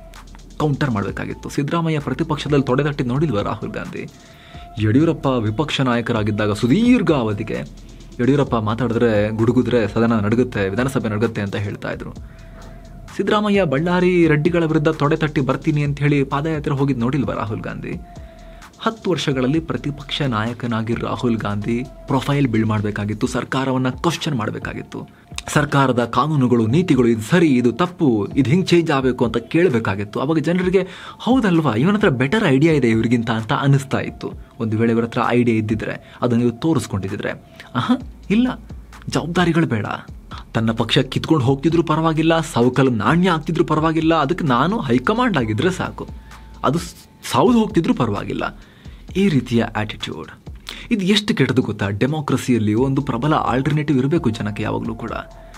ಕೌಂಟರ್ ಮಾಡಬೇಕಾಗಿತ್ತು. ಸಿದ್ದರಾಮಯ್ಯ ಪ್ರತಿಪಕ್ಷದಲ್ಲಿ ತೊಡೆತಟ್ಟಿ ನೋಡಿಲ್ವ ರಾಹುಲ್ ಗಾಂಧಿ? ಯಡಿಯೂರಪ್ಪ ವಿಪಕ್ಷ ನಾಯಕರಾಗಿದ್ದಾಗ ಸುದೀರ್ಘ ಅವಧಿಗೆ ಯಡಿಯೂರಪ್ಪ ಮಾತಾಡಿದ್ರೆ ಗುಡುಗುದ್ರೆ ಸದನ ನಡುಗುತ್ತೆ, ವಿಧಾನಸಭೆ ನಡುಗುತ್ತೆ ಅಂತ ಹೇಳ್ತಾ ಇದ್ರು. ಸಿದ್ದರಾಮಯ್ಯ ಬಳ್ಳಾರಿ ರೆಡ್ಡಿಗಳ ವಿರುದ್ಧ ತೊಡೆತಟ್ಟಿ ಬರ್ತೀನಿ ಅಂತ ಹೇಳಿ ಪಾದಯಾತ್ರೆ ಹೋಗಿದ್ದು ನೋಡಿಲ್ವ ರಾಹುಲ್ ಗಾಂಧಿ? ಹತ್ತು ವರ್ಷಗಳಲ್ಲಿ ಪ್ರತಿಪಕ್ಷ ನಾಯಕನಾಗಿ ರಾಹುಲ್ ಗಾಂಧಿ ಪ್ರೊಫೈಲ್ ಬಿಲ್ಡ್ ಮಾಡಬೇಕಾಗಿತ್ತು. ಸರ್ಕಾರವನ್ನು ಕ್ವಶನ್ ಮಾಡಬೇಕಾಗಿತ್ತು. ಸರ್ಕಾರದ ಕಾನೂನುಗಳು, ನೀತಿಗಳು, ಇದು ಸರಿ, ಇದು ತಪ್ಪು, ಇದು ಹಿಂಗೆ ಚೇಂಜ್ ಆಗಬೇಕು ಅಂತ ಕೇಳಬೇಕಾಗಿತ್ತು. ಅವಾಗ ಜನರಿಗೆ ಹೌದಲ್ವಾ, ಇವನ ಹತ್ರ ಬೆಟರ್ ಐಡಿಯಾ ಇದೆ ಇವ್ರಿಗಿಂತ ಅಂತ ಅನ್ನಿಸ್ತಾ ಇತ್ತು. ಒಂದು ವೇಳೆ ಇವರ ಹತ್ರ ಐಡಿಯಾ ಇದ್ದಿದ್ರೆ, ಅದನ್ನು ನೀವು ತೋರಿಸ್ಕೊಂಡಿದ್ದಿದ್ರೆ. ಆಹಾ, ಇಲ್ಲ, ಜವಾಬ್ದಾರಿಗಳು ಬೇಡ. ತನ್ನ ಪಕ್ಷ ಕಿತ್ಕೊಂಡು ಹೋಗ್ತಿದ್ರು ಪರವಾಗಿಲ್ಲ, ಸವಕಲು ನಾಣ್ಯ ಆಗ್ತಿದ್ರು ಪರವಾಗಿಲ್ಲ, ಅದಕ್ಕೆ ನಾನು ಹೈಕಮಾಂಡ್ ಆಗಿದ್ರೆ ಸಾಕು, ಅದು ಸಾವ್ದು ಹೋಗ್ತಿದ್ರು ಪರವಾಗಿಲ್ಲ. ಈ ರೀತಿಯ ಆಟಿಟ್ಯೂಡ್ ಇದು ಎಷ್ಟು ಕೆಟ್ಟದು ಗೊತ್ತಾ? ಡೆಮೋಕ್ರಸಿಯಲ್ಲಿ ಒಂದು ಪ್ರಬಲ ಆಲ್ಟರ್ನೇಟಿವ್ ಇರಬೇಕು ಜನಕ್ಕೆ ಯಾವಾಗಲೂ ಕೂಡ.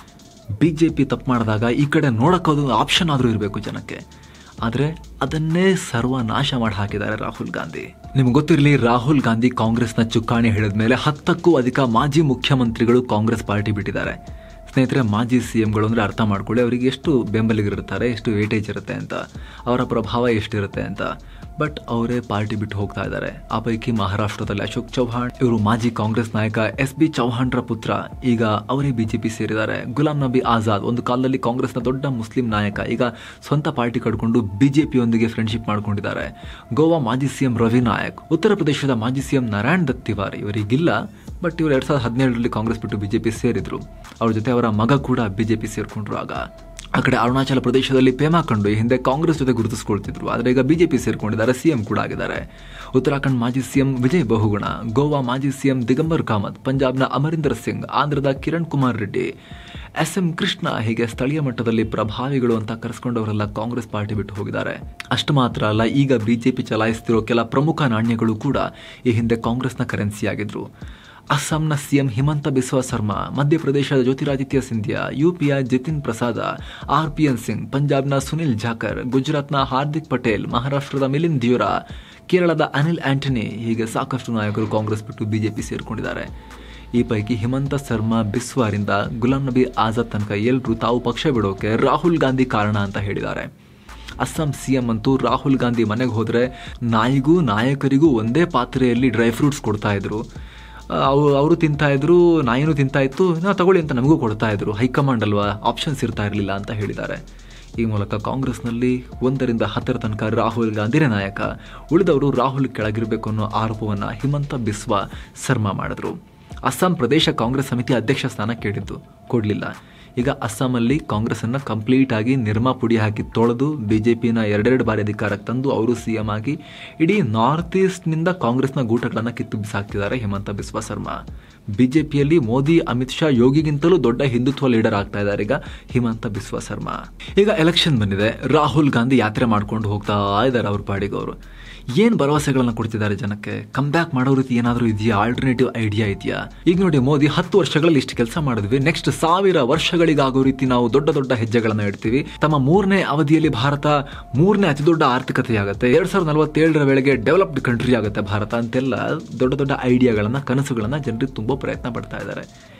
ಬಿ ಜೆ ಪಿ ತಪ್ಪು ಮಾಡಿದಾಗ ಈ ಕಡೆ ನೋಡೋಕ್ಕೋದು ಆಪ್ಷನ್ ಆದರೂ ಇರಬೇಕು ಜನಕ್ಕೆ. ಆದರೆ ಅದನ್ನೇ ಸರ್ವನಾಶ ಮಾಡಿ ಹಾಕಿದ್ದಾರೆ ರಾಹುಲ್ ಗಾಂಧಿ. ನಿಮ್ಗೆ ಗೊತ್ತಿರಲಿ, ರಾಹುಲ್ ಗಾಂಧಿ ಕಾಂಗ್ರೆಸ್ನ ಚುಕ್ಕಾಣಿ ಹಿಡಿದ ಮೇಲೆ ಹತ್ತಕ್ಕೂ ಅಧಿಕ ಮಾಜಿ ಮುಖ್ಯಮಂತ್ರಿಗಳು ಕಾಂಗ್ರೆಸ್ ಪಾರ್ಟಿ ಬಿಟ್ಟಿದ್ದಾರೆ. ಸ್ನೇಹಿತರೆ, ಮಾಜಿ ಸಿ ಎಂಗಳು ಅಂದರೆ ಅರ್ಥ ಮಾಡ್ಕೊಳ್ಳಿ, ಅವರಿಗೆ ಎಷ್ಟು ಬೆಂಬಲಿಗರಿರ್ತಾರೆ, ಎಷ್ಟು ವೇಟೇಜ್ ಇರುತ್ತೆ ಅಂತ, ಅವರ ಪ್ರಭಾವ ಎಷ್ಟಿರುತ್ತೆ ಅಂತ. ಬಟ್ ಅವರೇ ಪಾರ್ಟಿ ಬಿಟ್ಟು ಹೋಗ್ತಾ ಇದ್ದಾರೆ. ಆ ಪೈಕಿ ಮಹಾರಾಷ್ಟ್ರದಲ್ಲಿ ಅಶೋಕ್ ಚೌಹಾಣ್, ಇವರು ಮಾಜಿ ಕಾಂಗ್ರೆಸ್ ನಾಯಕ ಎಸ್ ಬಿ ಚೌಹಾಣ್ರ ಪುತ್ರ, ಈಗ ಅವರೇ ಬಿಜೆಪಿ ಸೇರಿದ್ದಾರೆ. ಗುಲಾಂ ನಬಿ ಆಜಾದ್, ಒಂದು ಕಾಲದಲ್ಲಿ ಕಾಂಗ್ರೆಸ್ನ ದೊಡ್ಡ ಮುಸ್ಲಿಂ ನಾಯಕ, ಈಗ ಸ್ವಂತ ಪಾರ್ಟಿ ಕಟ್ಕೊಂಡು ಬಿಜೆಪಿಯೊಂದಿಗೆ ಫ್ರೆಂಡ್ಶಿಪ್ ಮಾಡ್ಕೊಂಡಿದ್ದಾರೆ. ಗೋವಾ ಮಾಜಿ ಸಿಎಂ ರವಿ ನಾಯಕ್, ಉತ್ತರ ಪ್ರದೇಶದ ಮಾಜಿ ಸಿಎಂ ನಾರಾಯಣ್ ದತ್ ತಿವಾರಿ, ಇವರಿಗಿಲ್ಲ, ಬಟ್ ಇವರು ಎರಡ್ ಸಾವಿರದ ಹದಿನೇಳರಲ್ಲಿ ಕಾಂಗ್ರೆಸ್ ಬಿಟ್ಟು ಬಿಜೆಪಿ ಸೇರಿದ್ರು. ಅವ್ರ ಜೊತೆ ಅವರ ಮಗ ಕೂಡ ಬಿಜೆಪಿ ಸೇರ್ಕೊಂಡ್ರು. ಆಗ ಆ ಕಡೆ ಅರುಣಾಚಲ ಪ್ರದೇಶದಲ್ಲಿ ಪೇಮಾ ಖಂಡು ಹಿಂದೆ ಕಾಂಗ್ರೆಸ್ ಜೊತೆ ಗುರುತಿಸ್ಕೊಳ್ತಿದ್ರು, ಆದರೆ ಈಗ ಬಿಜೆಪಿ ಸೇರ್ಕೊಂಡಿದ್ದಾರೆ, ಸಿಎಂ ಕೂಡ ಆಗಿದ್ದಾರೆ. ಉತ್ತರಾಖಂಡ್ ಮಾಜಿ ಸಿಎಂ ವಿಜಯ್ ಬಹುಗುಣ, ಗೋವಾ ಮಾಜಿ ಸಿಎಂ ದಿಗಂಬರ್ ಕಾಮತ್, ಪಂಜಾಬ್ನ ಅಮರಿಂದರ್ ಸಿಂಗ್, ಆಂಧ್ರದ ಕಿರಣ್ ಕುಮಾರ್ ರೆಡ್ಡಿ, ಎಸ್ ಎಂ ಕೃಷ್ಣ, ಹೀಗೆ ಸ್ಥಳೀಯ ಮಟ್ಟದಲ್ಲಿ ಪ್ರಭಾವಿಗಳು ಅಂತ ಕರೆಸ್ಕೊಂಡವರೆಲ್ಲ ಕಾಂಗ್ರೆಸ್ ಪಾರ್ಟಿ ಬಿಟ್ಟು ಹೋಗಿದ್ದಾರೆ. ಅಷ್ಟು ಮಾತ್ರ ಅಲ್ಲ, ಈಗ ಬಿಜೆಪಿ ಚಲಾಯಿಸ್ತಿರೋ ಕೆಲ ಪ್ರಮುಖ ನಾಣ್ಯಗಳು ಕೂಡ ಈ ಹಿಂದೆ ಕಾಂಗ್ರೆಸ್ನ ಕರೆನ್ಸಿ ಆಗಿದ್ರು. ಅಸ್ಸಾಂನ ಸಿಎಂ ಹಿಮಂತ ಬಿಸ್ವಾ ಸರ್ಮಾ, ಮಧ್ಯಪ್ರದೇಶದ ಜ್ಯೋತಿರಾದಿತ್ಯ ಸಿಂಧಿಯಾ, ಯುಪಿಯ ಜಿತಿನ್ ಪ್ರಸಾದ, ಆರ್ ಪಿ ಎನ್ ಸಿಂಗ್, ಪಂಜಾಬ್ನ ಸುನಿಲ್ ಜಾಕರ್, ಗುಜರಾತ್ನ ಹಾರ್ದಿಕ್ ಪಟೇಲ್, ಮಹಾರಾಷ್ಟ್ರದ ಮಿಲಿಂದ್ ದಿಯೋರಾ, ಕೇರಳದ ಅನಿಲ್ ಆಂಟನಿ, ಹೀಗೆ ಸಾಕಷ್ಟು ನಾಯಕರು ಕಾಂಗ್ರೆಸ್ ಬಿಟ್ಟು ಬಿಜೆಪಿ ಸೇರಿಕೊಂಡಿದ್ದಾರೆ. ಈ ಪೈಕಿ ಹಿಮಂತ ಸರ್ಮಾ ಬಿಸ್ವಾರಿಂದ ಗುಲಾಂ ನಬಿ ಆಜಾದ್ ತನಕ ಎಲ್ಲರೂ ತಾವು ಪಕ್ಷ ಬಿಡೋಕೆ ರಾಹುಲ್ ಗಾಂಧಿ ಕಾರಣ ಅಂತ ಹೇಳಿದ್ದಾರೆ. ಅಸ್ಸಾಂ ಸಿಎಂ ಅಂತೂ ರಾಹುಲ್ ಗಾಂಧಿ ಮನೆಗೆ ಹೋದರೆ ನಾಯಿಗೂ ನಾಯಕರಿಗೂ ಒಂದೇ ಪಾತ್ರೆಯಲ್ಲಿ ಡ್ರೈ ಫ್ರೂಟ್ಸ್ ಕೊಡ್ತಾ ಇದ್ರು. ಅವರು ಅವರು ತಿಂತಾ ಇದ್ರು, ನಾಯಿನೂ ತಿಂತಾ ಇತ್ತು, ನಾವು ತಗೊಳ್ಳಿ ಅಂತ ನಮಗೂ ಕೊಡ್ತಾ ಇದ್ರು. ಹೈಕಮಾಂಡ್ ಅಲ್ವಾ, ಆಪ್ಷನ್ಸ್ ಇರ್ತಾ ಇರಲಿಲ್ಲ ಅಂತ ಹೇಳಿದ್ದಾರೆ. ಈ ಮೂಲಕ ಕಾಂಗ್ರೆಸ್ನಲ್ಲಿ ಒಂದರಿಂದ ಹತ್ತರ ತನಕ ರಾಹುಲ್ ಗಾಂಧಿನೇ ನಾಯಕ, ಉಳಿದವರು ರಾಹುಲ್ ಕೆಳಗಿರಬೇಕು ಅನ್ನೋ ಆರೋಪವನ್ನು ಹಿಮಂತ ಬಿಸ್ವಾ ಸರ್ಮಾ ಮಾಡಿದ್ರು. ಅಸ್ಸಾಂ ಪ್ರದೇಶ ಕಾಂಗ್ರೆಸ್ ಸಮಿತಿ ಅಧ್ಯಕ್ಷ ಸ್ಥಾನ ಕೇಳಿದ್ದು, ಕೊಡಲಿಲ್ಲ. ಈಗ ಅಸ್ಸಾಮಲ್ಲಿ ಕಾಂಗ್ರೆಸ್ಸನ್ನು ಕಂಪ್ಲೀಟ್ ಆಗಿ ನಿರ್ಮಾ ಪುಡಿ ಹಾಕಿ ತೊಳೆದು ಬಿಜೆಪಿನ ಎರಡೆರಡು ಬಾರಿ ಅಧಿಕಾರಕ್ಕೆ ತಂದು ಅವರು ಸಿಎಂ ಆಗಿ ಇಡೀ ನಾರ್ತ್ ಈಸ್ಟ್ನಿಂದ ಕಾಂಗ್ರೆಸ್ನ ಗೂಟಗಳನ್ನು ಕಿತ್ತು ಬಿಸಾಕ್ತಿದ್ದಾರೆ ಹಿಮಂತ ಬಿಸ್ವಾ ಸರ್ಮಾ. ಬಿಜೆಪಿಯಲ್ಲಿ ಮೋದಿ, ಅಮಿತ್ ಶಾ, ಯೋಗಿಗಿಂತಲೂ ದೊಡ್ಡ ಹಿಂದುತ್ವ ಲೀಡರ್ ಆಗ್ತಾ ಇದ್ದಾರೆ ಈಗ ಹಿಮಂತ ಬಿಸ್ವಾ ಸರ್ಮಾ. ಈಗ ಎಲೆಕ್ಷನ್ ಬಂದಿದೆ, ರಾಹುಲ್ ಗಾಂಧಿ ಯಾತ್ರೆ ಮಾಡ್ಕೊಂಡು ಹೋಗ್ತಾ ಇದ್ದಾರೆ ಅವ್ರ ಪಾಡಿಗೆ. ಅವರು ಏನು ಭರವಸೆಗಳನ್ನು ಕೊಡ್ತಿದ್ದಾರೆ ಜನಕ್ಕೆ? ಕಮ್ ಬ್ಯಾಕ್ ಮಾಡೋ ರೀತಿ ಏನಾದರೂ ಇದೆಯಾ? ಆಲ್ಟರ್ನೇಟಿವ್ ಐಡಿಯಾ ಇದೆಯಾ? ಈಗ ನೋಡಿ, ಮೋದಿ ಹತ್ತು ವರ್ಷಗಳಲ್ಲಿ ಇಷ್ಟು ಕೆಲಸ ಮಾಡಿದ್ವಿ, ನೆಕ್ಸ್ಟ್ ಸಾವಿರ ವರ್ಷಗಳಿಗಾಗೋ ರೀತಿ ನಾವು ದೊಡ್ಡ ದೊಡ್ಡ ಹೆಜ್ಜೆಗಳನ್ನು ಇಡ್ತೀವಿ, ತಮ್ಮ ಮೂರನೇ ಅವಧಿಯಲ್ಲಿ ಭಾರತ ಮೂರನೇ ಅತಿ ದೊಡ್ಡ ಆರ್ಥಿಕತೆ ಆಗುತ್ತೆ, ಎರಡ್ ಸಾವಿರದ ನಲವತ್ತೇಳರ ವೇಳೆಗೆ ಡೆವಲಪ್ಡ್ ಕಂಟ್ರಿ ಆಗುತ್ತೆ ಭಾರತ ಅಂತೆಲ್ಲ ದೊಡ್ಡ ದೊಡ್ಡ ಐಡಿಯಾಗಳನ್ನು, ಕನಸುಗಳನ್ನು ಜನರಿಗೆ ತುಂಬ ಪ್ರಯತ್ನ ಪಡ್ತಾ ಇದ್ದಾರೆ.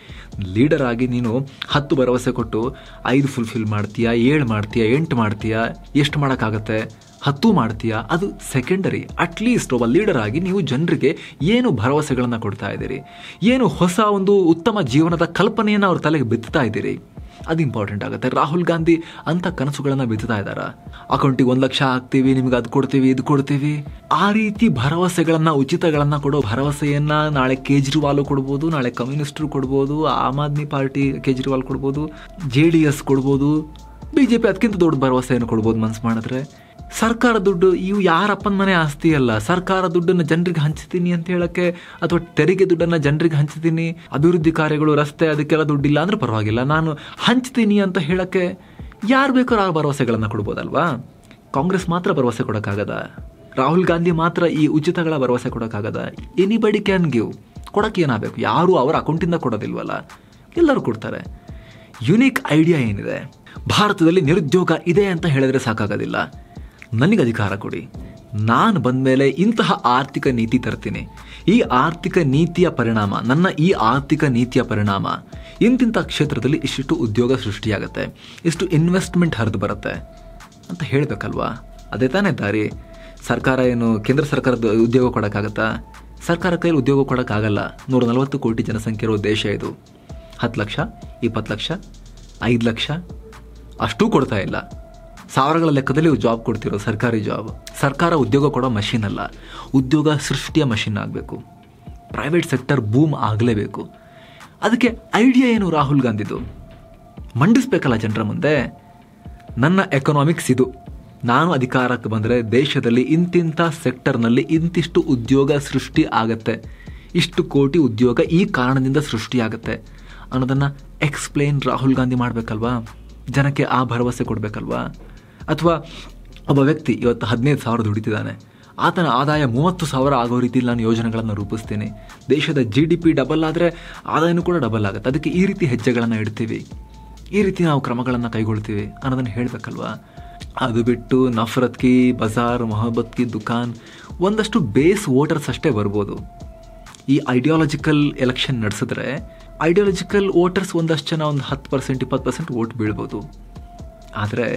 ಲೀಡರ್ ಆಗಿ ನೀನು ಹತ್ತು ಭರವಸೆ ಕೊಟ್ಟು ಐದು ಫುಲ್ಫಿಲ್ ಮಾಡ್ತೀಯಾ, ಏಳು ಮಾಡ್ತೀಯಾ, ಎಂಟು ಮಾಡ್ತೀಯಾ, ಎಷ್ಟು ಮಾಡೋಕ್ಕಾಗತ್ತೆ? ಹತ್ತು ಮಾಡ್ತೀಯಾ? ಅದು ಸೆಕೆಂಡರಿ. ಅಟ್ಲೀಸ್ಟ್ ಒಬ್ಬ ಲೀಡರ್ ಆಗಿ ನೀವು ಜನರಿಗೆ ಏನು ಭರವಸೆಗಳನ್ನು ಕೊಡ್ತಾ ಇದ್ದೀರಿ, ಏನು ಹೊಸ ಒಂದು ಉತ್ತಮ ಜೀವನದ ಕಲ್ಪನೆಯನ್ನು ಅವ್ರ ತಲೆಗೆ ಬಿತ್ತಾ ಇದ್ದೀರಿ, ಅದು ಇಂಪಾರ್ಟೆಂಟ್ ಆಗುತ್ತೆ. ರಾಹುಲ್ ಗಾಂಧಿ ಅಂಥ ಕನಸುಗಳನ್ನು ಬಿತ್ತಾ ಇದ್ದಾರಾ? ಅಕೌಂಟಿಗೆ ಒಂದು ಲಕ್ಷ ಹಾಕ್ತೀವಿ, ನಿಮ್ಗೆ ಅದು ಕೊಡ್ತೀವಿ, ಇದು ಕೊಡ್ತೀವಿ, ಆ ರೀತಿ ಭರವಸೆಗಳನ್ನು, ಉಚಿತಗಳನ್ನು ಕೊಡೋ ಭರವಸೆಯನ್ನು ನಾಳೆ ಕೇಜ್ರಿವಾಲ್ ಕೊಡ್ಬೋದು, ನಾಳೆ ಕಮ್ಯುನಿಸ್ಟರು ಕೊಡ್ಬೋದು, ಆಮ್ ಆದ್ಮಿ ಪಾರ್ಟಿ ಕೇಜ್ರಿವಾಲ್ ಕೊಡ್ಬೋದು, ಜೆ ಡಿ ಎಸ್ ಕೊಡ್ಬೋದು, ಬಿ ಜೆ ಪಿ ಅದಕ್ಕಿಂತ ದೊಡ್ಡ ಭರವಸೆಯನ್ನು ಕೊಡ್ಬೋದು ಮನ್ಸು ಮಾಡಿದ್ರೆ. ಸರ್ಕಾರ ದುಡ್ಡು ಇವು ಯಾರಪ್ಪನ ಮನೆ ಆಸ್ತಿ ಅಲ್ಲ. ಸರ್ಕಾರ ದುಡ್ಡನ್ನು ಜನರಿಗೆ ಹಂಚ್ತೀನಿ ಅಂತ ಹೇಳಕ್ಕೆ, ಅಥವಾ ತೆರಿಗೆ ದುಡ್ಡನ್ನು ಜನರಿಗೆ ಹಂಚ್ತೀನಿ, ಅಭಿವೃದ್ಧಿ ಕಾರ್ಯಗಳು, ರಸ್ತೆ, ಅದಕ್ಕೆಲ್ಲ ದುಡ್ಡಿಲ್ಲ ಅಂದ್ರೆ ಪರವಾಗಿಲ್ಲ, ನಾನು ಹಂಚ್ತೀನಿ ಅಂತ ಹೇಳಕ್ಕೆ ಯಾರು ಬೇಕಾದ್ರೂ ಆ ಭರವಸೆಗಳನ್ನು ಕೊಡ್ಬೋದಲ್ವಾ? ಕಾಂಗ್ರೆಸ್ ಮಾತ್ರ ಭರವಸೆ ಕೊಡೋಕ್ಕಾಗದ? ರಾಹುಲ್ ಗಾಂಧಿ ಮಾತ್ರ ಈ ಉಚಿತಗಳ ಭರವಸೆ ಕೊಡೋಕ್ಕಾಗದ? Anybody can give. ಕೊಡೋಕ್ಕೆ ಏನಾಗಬೇಕು? ಯಾರು ಅವರ ಅಕೌಂಟಿಂದ ಕೊಡೋದಿಲ್ವಲ್ಲ, ಎಲ್ಲರೂ ಕೊಡ್ತಾರೆ. ಯುನೀಕ್ ಐಡಿಯಾ ಏನಿದೆ, ಭಾರತದಲ್ಲಿ ನಿರುದ್ಯೋಗ ಇದೆ ಅಂತ ಹೇಳಿದ್ರೆ ಸಾಕಾಗೋದಿಲ್ಲ. ನನಗೆ ಅಧಿಕಾರ ಕೊಡಿ, ನಾನು ಬಂದ ಮೇಲೆ ಇಂತಹ ಆರ್ಥಿಕ ನೀತಿ ತರ್ತೀನಿ. ಈ ಆರ್ಥಿಕ ನೀತಿಯ ಪರಿಣಾಮ, ನನ್ನ ಈ ಆರ್ಥಿಕ ನೀತಿಯ ಪರಿಣಾಮ ಇಂತಿಂಥ ಕ್ಷೇತ್ರದಲ್ಲಿ ಇಷ್ಟಿಷ್ಟು ಉದ್ಯೋಗ ಸೃಷ್ಟಿಯಾಗುತ್ತೆ, ಇಷ್ಟು ಇನ್ವೆಸ್ಟ್ಮೆಂಟ್ ಹರಿದು ಬರುತ್ತೆ ಅಂತ ಹೇಳಬೇಕಲ್ವಾ? ಅದೇ ತಾನೇ ದಾರಿ. ಸರ್ಕಾರ ಏನು ಕೇಂದ್ರ ಸರ್ಕಾರದ ಉದ್ಯೋಗ ಕೊಡೋಕ್ಕಾಗತ್ತಾ? ಸರ್ಕಾರ ಕೈಯಲ್ಲಿ ಉದ್ಯೋಗ ಕೊಡೋಕ್ಕಾಗಲ್ಲ. ನೂರ ನಲವತ್ತು ಕೋಟಿ ಜನಸಂಖ್ಯೆ ಇರೋ ದೇಶ ಇದು. ಹತ್ತು ಲಕ್ಷ, ಇಪ್ಪತ್ತು ಲಕ್ಷ, ಐದು ಲಕ್ಷ ಅಷ್ಟೂ ಕೊಡ್ತಾ ಇಲ್ಲ. ಸಾವಿರಗಳ ಲೆಕ್ಕದಲ್ಲಿ ಜಾಬ್ ಕೊಡ್ತಿರೋ ಸರ್ಕಾರಿ ಜಾಬ್. ಸರ್ಕಾರ ಉದ್ಯೋಗ ಕೊಡೋ ಮಷೀನ್ ಅಲ್ಲ, ಉದ್ಯೋಗ ಸೃಷ್ಟಿಯ ಮಷೀನ್ ಆಗಬೇಕು. ಪ್ರೈವೇಟ್ ಸೆಕ್ಟರ್ ಬೂಮ್ ಆಗಲೇಬೇಕು. ಅದಕ್ಕೆ ಐಡಿಯಾ ಏನು ರಾಹುಲ್ ಗಾಂಧಿದು? ಮಂಡಿಸ್ಬೇಕಲ್ಲ ಜನರ ಮುಂದೆ. ನನ್ನ ಎಕನಾಮಿಕ್ಸ್ ಇದು, ನಾನು ಅಧಿಕಾರಕ್ಕೆ ಬಂದರೆ ದೇಶದಲ್ಲಿ ಇಂತಿಂಥ ಸೆಕ್ಟರ್ನಲ್ಲಿ ಇಂತಿಷ್ಟು ಉದ್ಯೋಗ ಸೃಷ್ಟಿ ಆಗತ್ತೆ, ಇಷ್ಟು ಕೋಟಿ ಉದ್ಯೋಗ ಈ ಕಾರಣದಿಂದ ಸೃಷ್ಟಿಯಾಗತ್ತೆ ಅನ್ನೋದನ್ನು ಎಕ್ಸ್ಪ್ಲೇನ್ ರಾಹುಲ್ ಗಾಂಧಿ ಮಾಡಬೇಕಲ್ವಾ? ಜನಕ್ಕೆ ಆ ಭರವಸೆ ಕೊಡಬೇಕಲ್ವಾ? ಅಥವಾ ಒಬ್ಬ ವ್ಯಕ್ತಿ ಇವತ್ತು ಹದಿನೈದು ಸಾವಿರ ದುಡಿತಿದ್ದಾನೆ, ಆತನ ಆದಾಯ ಮೂವತ್ತು ಸಾವಿರ ಆಗೋ ರೀತಿಯಲ್ಲಿ ನಾನು ಯೋಜನೆಗಳನ್ನು ರೂಪಿಸ್ತೀನಿ, ದೇಶದ ಜಿ ಡಿ ಪಿ ಡಬಲ್ ಆದರೆ ಆದಾಯನೂ ಕೂಡ ಡಬಲ್ ಆಗುತ್ತೆ, ಅದಕ್ಕೆ ಈ ರೀತಿ ಹೆಜ್ಜೆಗಳನ್ನು ಇಡ್ತೀವಿ, ಈ ರೀತಿ ನಾವು ಕ್ರಮಗಳನ್ನು ಕೈಗೊಳ್ತೀವಿ ಅನ್ನೋದನ್ನು ಹೇಳಬೇಕಲ್ವಾ? ಅದು ಬಿಟ್ಟು ನಫರತ್ ಕಿ ಬಜಾರ್, ಮೊಹಬ್ಬತ್ ಕಿ ದುಕಾನ್, ಒಂದಷ್ಟು ಬೇಸ್ ವೋಟರ್ಸ್ ಅಷ್ಟೇ ಬರ್ಬೋದು. ಈ ಐಡಿಯಾಲಜಿಕಲ್ ಎಲೆಕ್ಷನ್ ನಡೆಸಿದ್ರೆ ಐಡಿಯಾಲಜಿಕಲ್ ವೋಟರ್ಸ್ ಒಂದಷ್ಟು ಜನ ಒಂದು ಹತ್ತು ಪರ್ಸೆಂಟ್ ಇಪ್ಪತ್ತು ಪರ್ಸೆಂಟ್ ವೋಟ್ ಬೀಳ್ಬೋದು. ಆದರೆ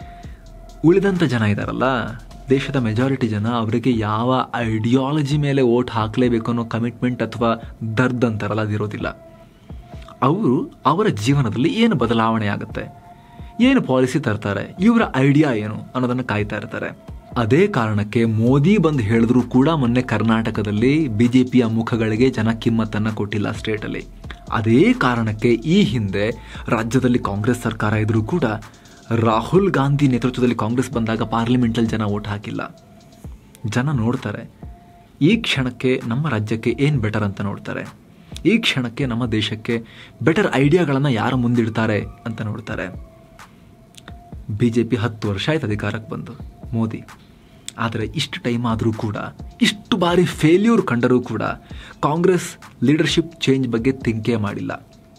ಉಳಿದಂಥ ಜನ ಇದ್ದಾರಲ್ಲ, ದೇಶದ ಮೆಜಾರಿಟಿ ಜನ, ಅವರಿಗೆ ಯಾವ ಐಡಿಯಾಲಜಿ ಮೇಲೆ ವೋಟ್ ಹಾಕಲೇಬೇಕು ಅನ್ನೋ ಕಮಿಟ್ಮೆಂಟ್ ಅಥವಾ ದರ್ದ್ ಅಂತಾರಲ್ಲ, ಅದಿರೋದಿಲ್ಲ. ಅವರು ಅವರ ಜೀವನದಲ್ಲಿ ಏನು ಬದಲಾವಣೆ ಆಗುತ್ತೆ, ಏನು ಪಾಲಿಸಿ ತರ್ತಾರೆ, ಇವರ ಐಡಿಯಾ ಏನು ಅನ್ನೋದನ್ನು ಕಾಯ್ತಾ ಇರ್ತಾರೆ. ಅದೇ ಕಾರಣಕ್ಕೆ ಮೋದಿ ಬಂದು ಹೇಳಿದ್ರು ಕೂಡ ಮೊನ್ನೆ ಕರ್ನಾಟಕದಲ್ಲಿ ಬಿ ಜೆ ಪಿಯ ಮುಖಗಳಿಗೆ ಜನ ಕಿಮ್ಮತ್ತನ್ನು ಕೊಟ್ಟಿಲ್ಲ ಸ್ಟೇಟಲ್ಲಿ. ಅದೇ ಕಾರಣಕ್ಕೆ ಈ ಹಿಂದೆ ರಾಜ್ಯದಲ್ಲಿ ಕಾಂಗ್ರೆಸ್ ಸರ್ಕಾರ ಇದ್ರೂ ಕೂಡ ರಾಹುಲ್ ಗಾಂಧಿ ನೇತೃತ್ವದಲ್ಲಿ ಕಾಂಗ್ರೆಸ್ ಬಂದಾಗ ಪಾರ್ಲಿಮೆಂಟಲ್ಲಿ ಜನ ವೋಟ್ ಹಾಕಿಲ್ಲ. ಜನ ನೋಡ್ತಾರೆ, ಈ ಕ್ಷಣಕ್ಕೆ ನಮ್ಮ ರಾಜ್ಯಕ್ಕೆ ಏನು ಬೆಟರ್ ಅಂತ ನೋಡ್ತಾರೆ, ಈ ಕ್ಷಣಕ್ಕೆ ನಮ್ಮ ದೇಶಕ್ಕೆ ಬೆಟರ್ ಐಡಿಯಾಗಳನ್ನು ಯಾರು ಮುಂದಿಡ್ತಾರೆ ಅಂತ ನೋಡ್ತಾರೆ. ಬಿ ಜೆ ಪಿ ಹತ್ತು ವರ್ಷ ಆಯ್ತು ಅಧಿಕಾರಕ್ಕೆ ಬಂದು, ಮೋದಿ. ಆದರೆ ಇಷ್ಟು ಟೈಮ್ ಆದರೂ ಕೂಡ, ಇಷ್ಟು ಬಾರಿ ಫೇಲ್ಯೂರ್ ಕಂಡರೂ ಕೂಡ ಕಾಂಗ್ರೆಸ್ ಲೀಡರ್ಶಿಪ್ ಚೇಂಜ್ ಬಗ್ಗೆ ತಿಂಕೇ ಮಾಡಿಲ್ಲ.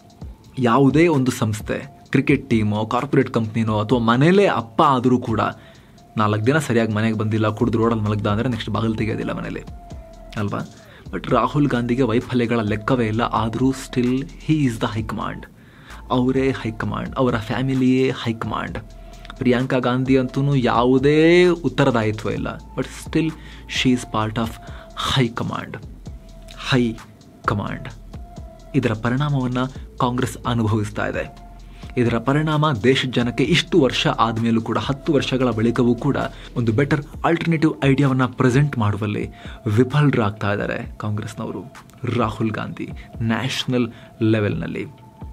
ಯಾವುದೇ ಒಂದು ಸಂಸ್ಥೆ, ಕ್ರಿಕೆಟ್ ಟೀಮೋ, ಕಾರ್ಪೊರೇಟ್ ಕಂಪ್ನಿನೋ, ಅಥವಾ ಮನೇಲೇ ಅಪ್ಪ ಆದರೂ ಕೂಡ ನಾಲ್ಕು ದಿನ ಸರಿಯಾಗಿ ಮನೆಗೆ ಬಂದಿಲ್ಲ, ಕುಡಿದು ರೋಡಲ್ಲಿ ಮಲಗ್ದ ಅಂದರೆ ನೆಕ್ಸ್ಟ್ ಬಾಗಿಲು ತೆಗೆಯೋದಿಲ್ಲ ಮನೇಲಿ ಅಲ್ವಾ? ಬಟ್ ರಾಹುಲ್ ಗಾಂಧಿಗೆ ವೈಫಲ್ಯಗಳ ಲೆಕ್ಕವೇ ಇಲ್ಲ. ಆದರೂ still he is the high command. ಅವರೇ ಹೈಕಮಾಂಡ್, ಅವರ ಫ್ಯಾಮಿಲಿಯೇ ಹೈಕಮಾಂಡ್. ಪ್ರಿಯಾಂಕಾ ಗಾಂಧಿ ಅಂತೂ ಯಾವುದೇ ಉತ್ತರದಾಯಿತ್ವ ಇಲ್ಲ, but still she is part of high command. High command. ಇದರ ಪರಿಣಾಮವನ್ನು ಕಾಂಗ್ರೆಸ್ ಅನುಭವಿಸ್ತಾ ಇದೆ. ಇದರ ಪರಿಣಾಮ ದೇಶದ ಜನಕ್ಕೆ ಇಷ್ಟು ವರ್ಷ ಆದಮೇಲೂ ಕೂಡ, ಹತ್ತು ವರ್ಷಗಳ ಬಳಿಕವೂ ಕೂಡ ಒಂದು ಬೆಟರ್ ಆಲ್ಟರ್ನೇಟಿವ್ ಐಡಿಯಾವನ್ನು ಪ್ರೆಸೆಂಟ್ ಮಾಡುವಲ್ಲಿ ವಿಫಲರಾಗ್ತಾ ಇದ್ದಾರೆ ಕಾಂಗ್ರೆಸ್ನವರು. ರಾಹುಲ್ ಗಾಂಧಿ ನ್ಯಾಷನಲ್ ಲೆವೆಲ್ನಲ್ಲಿ,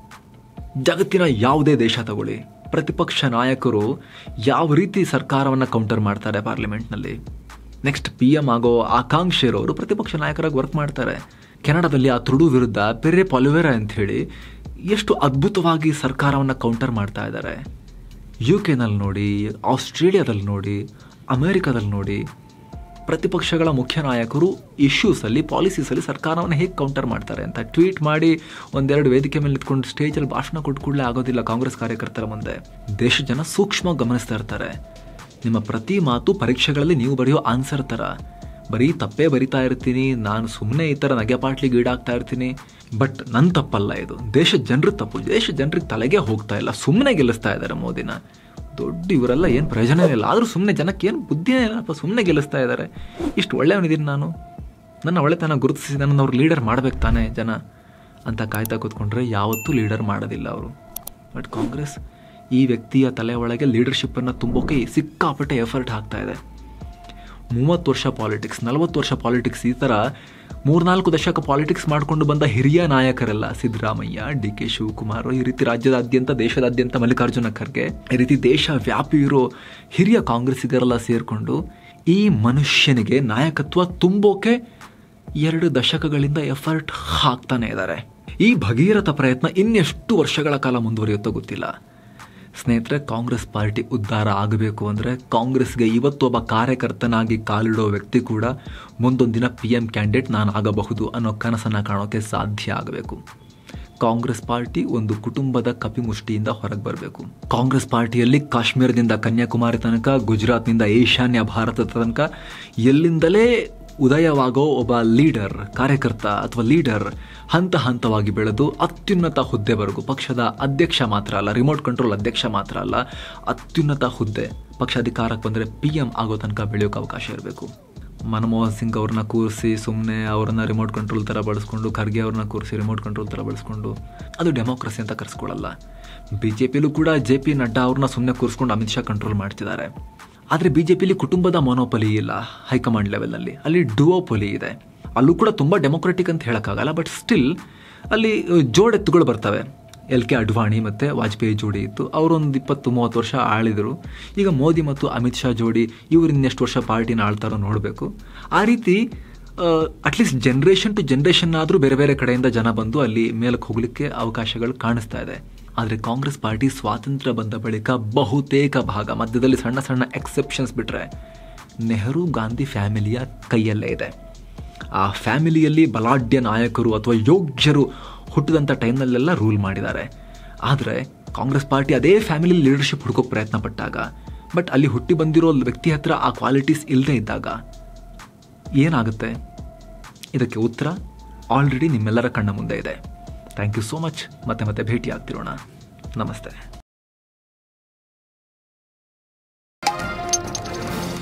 ಜಗತ್ತಿನ ಯಾವುದೇ ದೇಶ ತಗೊಳ್ಳಿ, ಪ್ರತಿಪಕ್ಷ ನಾಯಕರು ಯಾವ ರೀತಿ ಸರ್ಕಾರವನ್ನು ಕೌಂಟರ್ ಮಾಡ್ತಾರೆ ಪಾರ್ಲಿಮೆಂಟ್ನಲ್ಲಿ. ನೆಕ್ಸ್ಟ್ ಪಿ ಎಂ ಆಗೋ ಆಕಾಂಕ್ಷೆ ಇರೋರು ಪ್ರತಿಪಕ್ಷ ನಾಯಕರಾಗಿ ವರ್ಕ್ ಮಾಡ್ತಾರೆ. ಕೆನಡಾದಲ್ಲಿ ಆ ತುಡು ವಿರುದ್ಧ ಪೆರೆ ಪಾಲಿವೆರಾ ಅಂತ ಹೇಳಿ ಎಷ್ಟು ಅದ್ಭುತವಾಗಿ ಸರ್ಕಾರವನ್ನು ಕೌಂಟರ್ ಮಾಡ್ತಾ ಇದ್ದಾರೆ. ಯು ಕೆನಲ್ಲಿ ನೋಡಿ, ಆಸ್ಟ್ರೇಲಿಯಾದಲ್ಲಿ ನೋಡಿ, ಅಮೇರಿಕಾದಲ್ಲಿ ನೋಡಿ, ಪ್ರತಿಪಕ್ಷಗಳ ಮುಖ್ಯ ನಾಯಕರು ಇಶ್ಯೂಸಲ್ಲಿ, ಪಾಲಿಸೀಸಲ್ಲಿ ಸರ್ಕಾರವನ್ನು ಹೇಗೆ ಕೌಂಟರ್ ಮಾಡ್ತಾರೆ ಅಂತ ಟ್ವೀಟ್ ಮಾಡಿ ಒಂದೆರಡು ವೇದಿಕೆ ಮೇಲೆ ನಿಂತ್ಕೊಂಡು ಸ್ಟೇಜಲ್ಲಿ ಭಾಷಣ ಕೊಟ್ಕೊಳ್ಳೇ ಆಗೋದಿಲ್ಲ ಕಾಂಗ್ರೆಸ್ ಕಾರ್ಯಕರ್ತರ ಮುಂದೆ. ದೇಶ ಜನ ಸೂಕ್ಷ್ಮವಾಗಿ ಗಮನಿಸ್ತಾ ಇರ್ತಾರೆ. ನಿಮ್ಮ ಪ್ರತಿ ಮಾತು ಪರೀಕ್ಷೆಗಳಲ್ಲಿ ನೀವು ಬರೆಯೋ ಆನ್ಸರ್ ಥರ. ಬರೀ ತಪ್ಪೇ ಬರಿತಾ ಇರ್ತೀನಿ, ನಾನು ಸುಮ್ಮನೆ ಈ ಥರ ನಗೆಪಾಟ್ಲಿಗೆ ಈಡಾಗ್ತಾ ಇರ್ತೀನಿ, ಬಟ್ ನನ್ನ ತಪ್ಪಲ್ಲ ಇದು, ದೇಶದ ಜನರ ತಪ್ಪು. ದೇಶ ಜನರಿಗೆ ತಲೆಗೆ ಹೋಗ್ತಾ ಇಲ್ಲ, ಸುಮ್ಮನೆ ಗೆಲ್ಲಿಸ್ತಾ ಇದ್ದಾರೆ ಮೋದಿನ. ದೊಡ್ಡ ಇವರೆಲ್ಲ ಏನು ಪ್ರಯೋಜನ ಇಲ್ಲ, ಆದರೂ ಸುಮ್ಮನೆ ಜನಕ್ಕೆ ಏನು ಬುದ್ಧಿನೇ ಇಲ್ಲಪ್ಪ, ಸುಮ್ಮನೆ ಗೆಲ್ಲಿಸ್ತಾ ಇದ್ದಾರೆ. ಇಷ್ಟು ಒಳ್ಳೆಯವನಿದ್ದೀನಿ ನಾನು, ನನ್ನ ಒಳ್ಳೆತನ ಗುರುತಿಸಿ ನನ್ನನ್ನು ಅವ್ರು ಲೀಡರ್ ಮಾಡಬೇಕು ತಾನೇ ಜನ ಅಂತ ಕಾಯ್ತಾ ಕೂತ್ಕೊಂಡ್ರೆ ಯಾವತ್ತೂ ಲೀಡರ್ ಮಾಡೋದಿಲ್ಲ ಅವರು. ಬಟ್ ಕಾಂಗ್ರೆಸ್ ಈ ವ್ಯಕ್ತಿಯ ತಲೆ ಒಳಗೆ ಲೀಡರ್ಶಿಪ್ಪನ್ನು ತುಂಬೋಕೆ ಸಿಕ್ಕಾಪಟ್ಟೆ ಎಫರ್ಟ್ ಹಾಕ್ತಾ ಇದೆ. ಮೂವತ್ತು ವರ್ಷ ಪಾಲಿಟಿಕ್ಸ್, ನಲವತ್ತು ವರ್ಷ ಪಾಲಿಟಿಕ್ಸ್, ಈ ಥರ ಮೂರ್ನಾಲ್ಕು ದಶಕ ಪಾಲಿಟಿಕ್ಸ್ ಮಾಡಿಕೊಂಡು ಬಂದ ಹಿರಿಯ ನಾಯಕರೆಲ್ಲ, ಸಿದ್ದರಾಮಯ್ಯ, ಡಿ ಕೆ ಶಿವಕುಮಾರ್, ಈ ರೀತಿ ರಾಜ್ಯದಾದ್ಯಂತ ದೇಶದಾದ್ಯಂತ ಮಲ್ಲಿಕಾರ್ಜುನ ಖರ್ಗೆ, ಈ ರೀತಿ ದೇಶ ವ್ಯಾಪಿ ಇರೋ ಹಿರಿಯ ಕಾಂಗ್ರೆಸ್ಸಿಗರೆಲ್ಲ ಸೇರಿಕೊಂಡು ಈ ಮನುಷ್ಯನಿಗೆ ನಾಯಕತ್ವ ತುಂಬೋಕೆ ಎರಡು ದಶಕಗಳಿಂದ ಎಫರ್ಟ್ ಹಾಕ್ತಾನೆ ಇದ್ದಾರೆ. ಈ ಭಗೀರಥ ಪ್ರಯತ್ನ ಇನ್ನೆಷ್ಟು ವರ್ಷಗಳ ಕಾಲ ಮುಂದುವರಿಯುತ್ತೋ ಗೊತ್ತಿಲ್ಲ. ಸ್ನೇಹಿತರೆ, ಕಾಂಗ್ರೆಸ್ ಪಾರ್ಟಿ ಉದ್ಧಾರ ಆಗಬೇಕು ಅಂದರೆ ಕಾಂಗ್ರೆಸ್ಗೆ ಇವತ್ತೊಬ್ಬ ಕಾರ್ಯಕರ್ತನಾಗಿ ಕಾಲಿಡೋ ವ್ಯಕ್ತಿ ಕೂಡ ಮುಂದೊಂದು ದಿನ ಪಿ ಎಂ ಕ್ಯಾಂಡಿಡೇಟ್ ನಾನು ಆಗಬಹುದು ಅನ್ನೋ ಕನಸನ್ನು ಕಾಣೋಕ್ಕೆ ಸಾಧ್ಯ ಆಗಬೇಕು. ಕಾಂಗ್ರೆಸ್ ಪಾರ್ಟಿ ಒಂದು ಕುಟುಂಬದ ಕಪಿಮುಷ್ಟಿಯಿಂದ ಹೊರಗೆ ಬರಬೇಕು. ಕಾಂಗ್ರೆಸ್ ಪಾರ್ಟಿಯಲ್ಲಿ ಕಾಶ್ಮೀರದಿಂದ ಕನ್ಯಾಕುಮಾರಿ ತನಕ, ಗುಜರಾತ್ನಿಂದ ಈಶಾನ್ಯ ಭಾರತದ ತನಕ ಎಲ್ಲಿಂದಲೇ ಉದಯವಾಗೋ ಒಬ್ಬ ಲೀಡರ್, ಕಾರ್ಯಕರ್ತ ಅಥವಾ ಲೀಡರ್ ಹಂತ ಹಂತವಾಗಿ ಬೆಳೆದು ಅತ್ಯುನ್ನತ ಹುದ್ದೆವರೆಗೂ, ಪಕ್ಷದ ಅಧ್ಯಕ್ಷ ಮಾತ್ರ ಅಲ್ಲ, ರಿಮೋಟ್ ಕಂಟ್ರೋಲ್ ಅಧ್ಯಕ್ಷ ಮಾತ್ರ ಅಲ್ಲ, ಅತ್ಯುನ್ನತ ಹುದ್ದೆ ಪಕ್ಷ ಅಧಿಕಾರಕ್ಕೆ ಬಂದರೆ ಪಿ ಎಂ ಆಗೋ ತನಕ ಬೆಳೆಯೋಕೆ ಅವಕಾಶ ಇರಬೇಕು. ಮನಮೋಹನ್ ಸಿಂಗ್ ಅವ್ರನ್ನ ಕೂರಿಸಿ ಸುಮ್ಮನೆ ಅವ್ರನ್ನ ರಿಮೋಟ್ ಕಂಟ್ರೋಲ್ ಥರ ಬಳಸ್ಕೊಂಡು, ಖರ್ಗೆ ಅವ್ರನ್ನ ಕೂರಿಸಿ ರಿಮೋಟ್ ಕಂಟ್ರೋಲ್ ಥರ ಬಳಸ್ಕೊಂಡು ಅದು ಡೆಮೋಕ್ರಸಿ ಅಂತ ಕರೆಸ್ಕೊಳ್ಳಲ್ಲ. ಬಿ ಜೆ ಪಿಲೂ ಕೂಡ ಜೆ ಪಿ ನಡ್ಡಾ ಅವ್ರನ್ನ ಸುಮ್ಮನೆ ಕೂರಿಸ್ಕೊಂಡು ಅಮಿತ್ ಶಾ ಕಂಟ್ರೋಲ್ ಮಾಡ್ತಿದ್ದಾರೆ. ಆದರೆ ಬಿ ಜೆ ಪಿಲಿ ಕುಟುಂಬದ ಮೊನೋಪಲಿ ಇಲ್ಲ ಹೈಕಮಾಂಡ್ ಲೆವೆಲ್ನಲ್ಲಿ, ಅಲ್ಲಿ ಡುವೋಪೊಲಿ ಇದೆ. ಅಲ್ಲೂ ಕೂಡ ತುಂಬ ಡೆಮೊಕ್ರೆಟಿಕ್ ಅಂತ ಹೇಳೋಕ್ಕಾಗಲ್ಲ, ಬಟ್ ಸ್ಟಿಲ್ ಅಲ್ಲಿ ಜೋಡೆತ್ತುಗಳು ಬರ್ತವೆ. ಎಲ್ ಕೆ ಅಡ್ವಾಣಿ ಮತ್ತು ವಾಜಪೇಯಿ ಜೋಡಿ ಇತ್ತು, ಅವರೊಂದು ಇಪ್ಪತ್ತು ಮೂವತ್ತು ವರ್ಷ ಆಳಿದರು. ಈಗ ಮೋದಿ ಮತ್ತು ಅಮಿತ್ ಶಾ ಜೋಡಿ, ಇವರು ಇನ್ನೆಷ್ಟು ವರ್ಷ ಪಾರ್ಟಿನ ಆಳ್ತಾರೋ ನೋಡಬೇಕು. ಆ ರೀತಿ ಅಟ್ಲೀಸ್ಟ್ ಜನ್ರೇಷನ್ ಟು ಜನ್ರೇಷನ್ ಆದರೂ ಬೇರೆ ಬೇರೆ ಕಡೆಯಿಂದ ಜನ ಬಂದು ಅಲ್ಲಿ ಮೇಲಕ್ಕೆ ಹೋಗಲಿಕ್ಕೆ ಅವಕಾಶಗಳು ಕಾಣಿಸ್ತಾ ಇದೆ. ಆದರೆ ಕಾಂಗ್ರೆಸ್ ಪಾರ್ಟಿ ಸ್ವಾತಂತ್ರ್ಯ ಬಂದ ಬಳಿಕ ಬಹುತೇಕ ಭಾಗ, ಮಧ್ಯದಲ್ಲಿ ಸಣ್ಣ ಸಣ್ಣ ಎಕ್ಸೆಪ್ಷನ್ಸ್ ಬಿಟ್ಟರೆ, ನೆಹರು ಗಾಂಧಿ ಫ್ಯಾಮಿಲಿಯ ಕೈಯಲ್ಲೇ ಇದೆ. ಆ ಫ್ಯಾಮಿಲಿಯಲ್ಲಿ ಬಲಾಢ್ಯ ನಾಯಕರು ಅಥವಾ ಯೋಗ್ಯರು ಹುಟ್ಟಿದಂಥ ಟೈಮ್ನಲ್ಲೆಲ್ಲ ರೂಲ್ ಮಾಡಿದ್ದಾರೆ. ಆದರೆ ಕಾಂಗ್ರೆಸ್ ಪಾರ್ಟಿ ಅದೇ ಫ್ಯಾಮಿಲಿ ಲೀಡರ್ಶಿಪ್ ಹುಡುಕೋಕೆ ಪ್ರಯತ್ನ ಪಟ್ಟಾಗ, ಬಟ್ ಅಲ್ಲಿ ಹುಟ್ಟಿ ಬಂದಿರೋ ವ್ಯಕ್ತಿ ಹತ್ರ ಆ ಕ್ವಾಲಿಟೀಸ್ ಇಲ್ಲದೇ ಇದ್ದಾಗ ಏನಾಗುತ್ತೆ? ಇದಕ್ಕೆ ಉತ್ತರ ಆಲ್ರೆಡಿ ನಿಮ್ಮೆಲ್ಲರ ಕಣ್ಣ ಮುಂದೆ ಇದೆ. Thank you so much. ಮತ್ತೆ ಮತ್ತೆ ಭೇಟಿ ಆಗ್ತಿರೋಣ. ನಮಸ್ತೆ.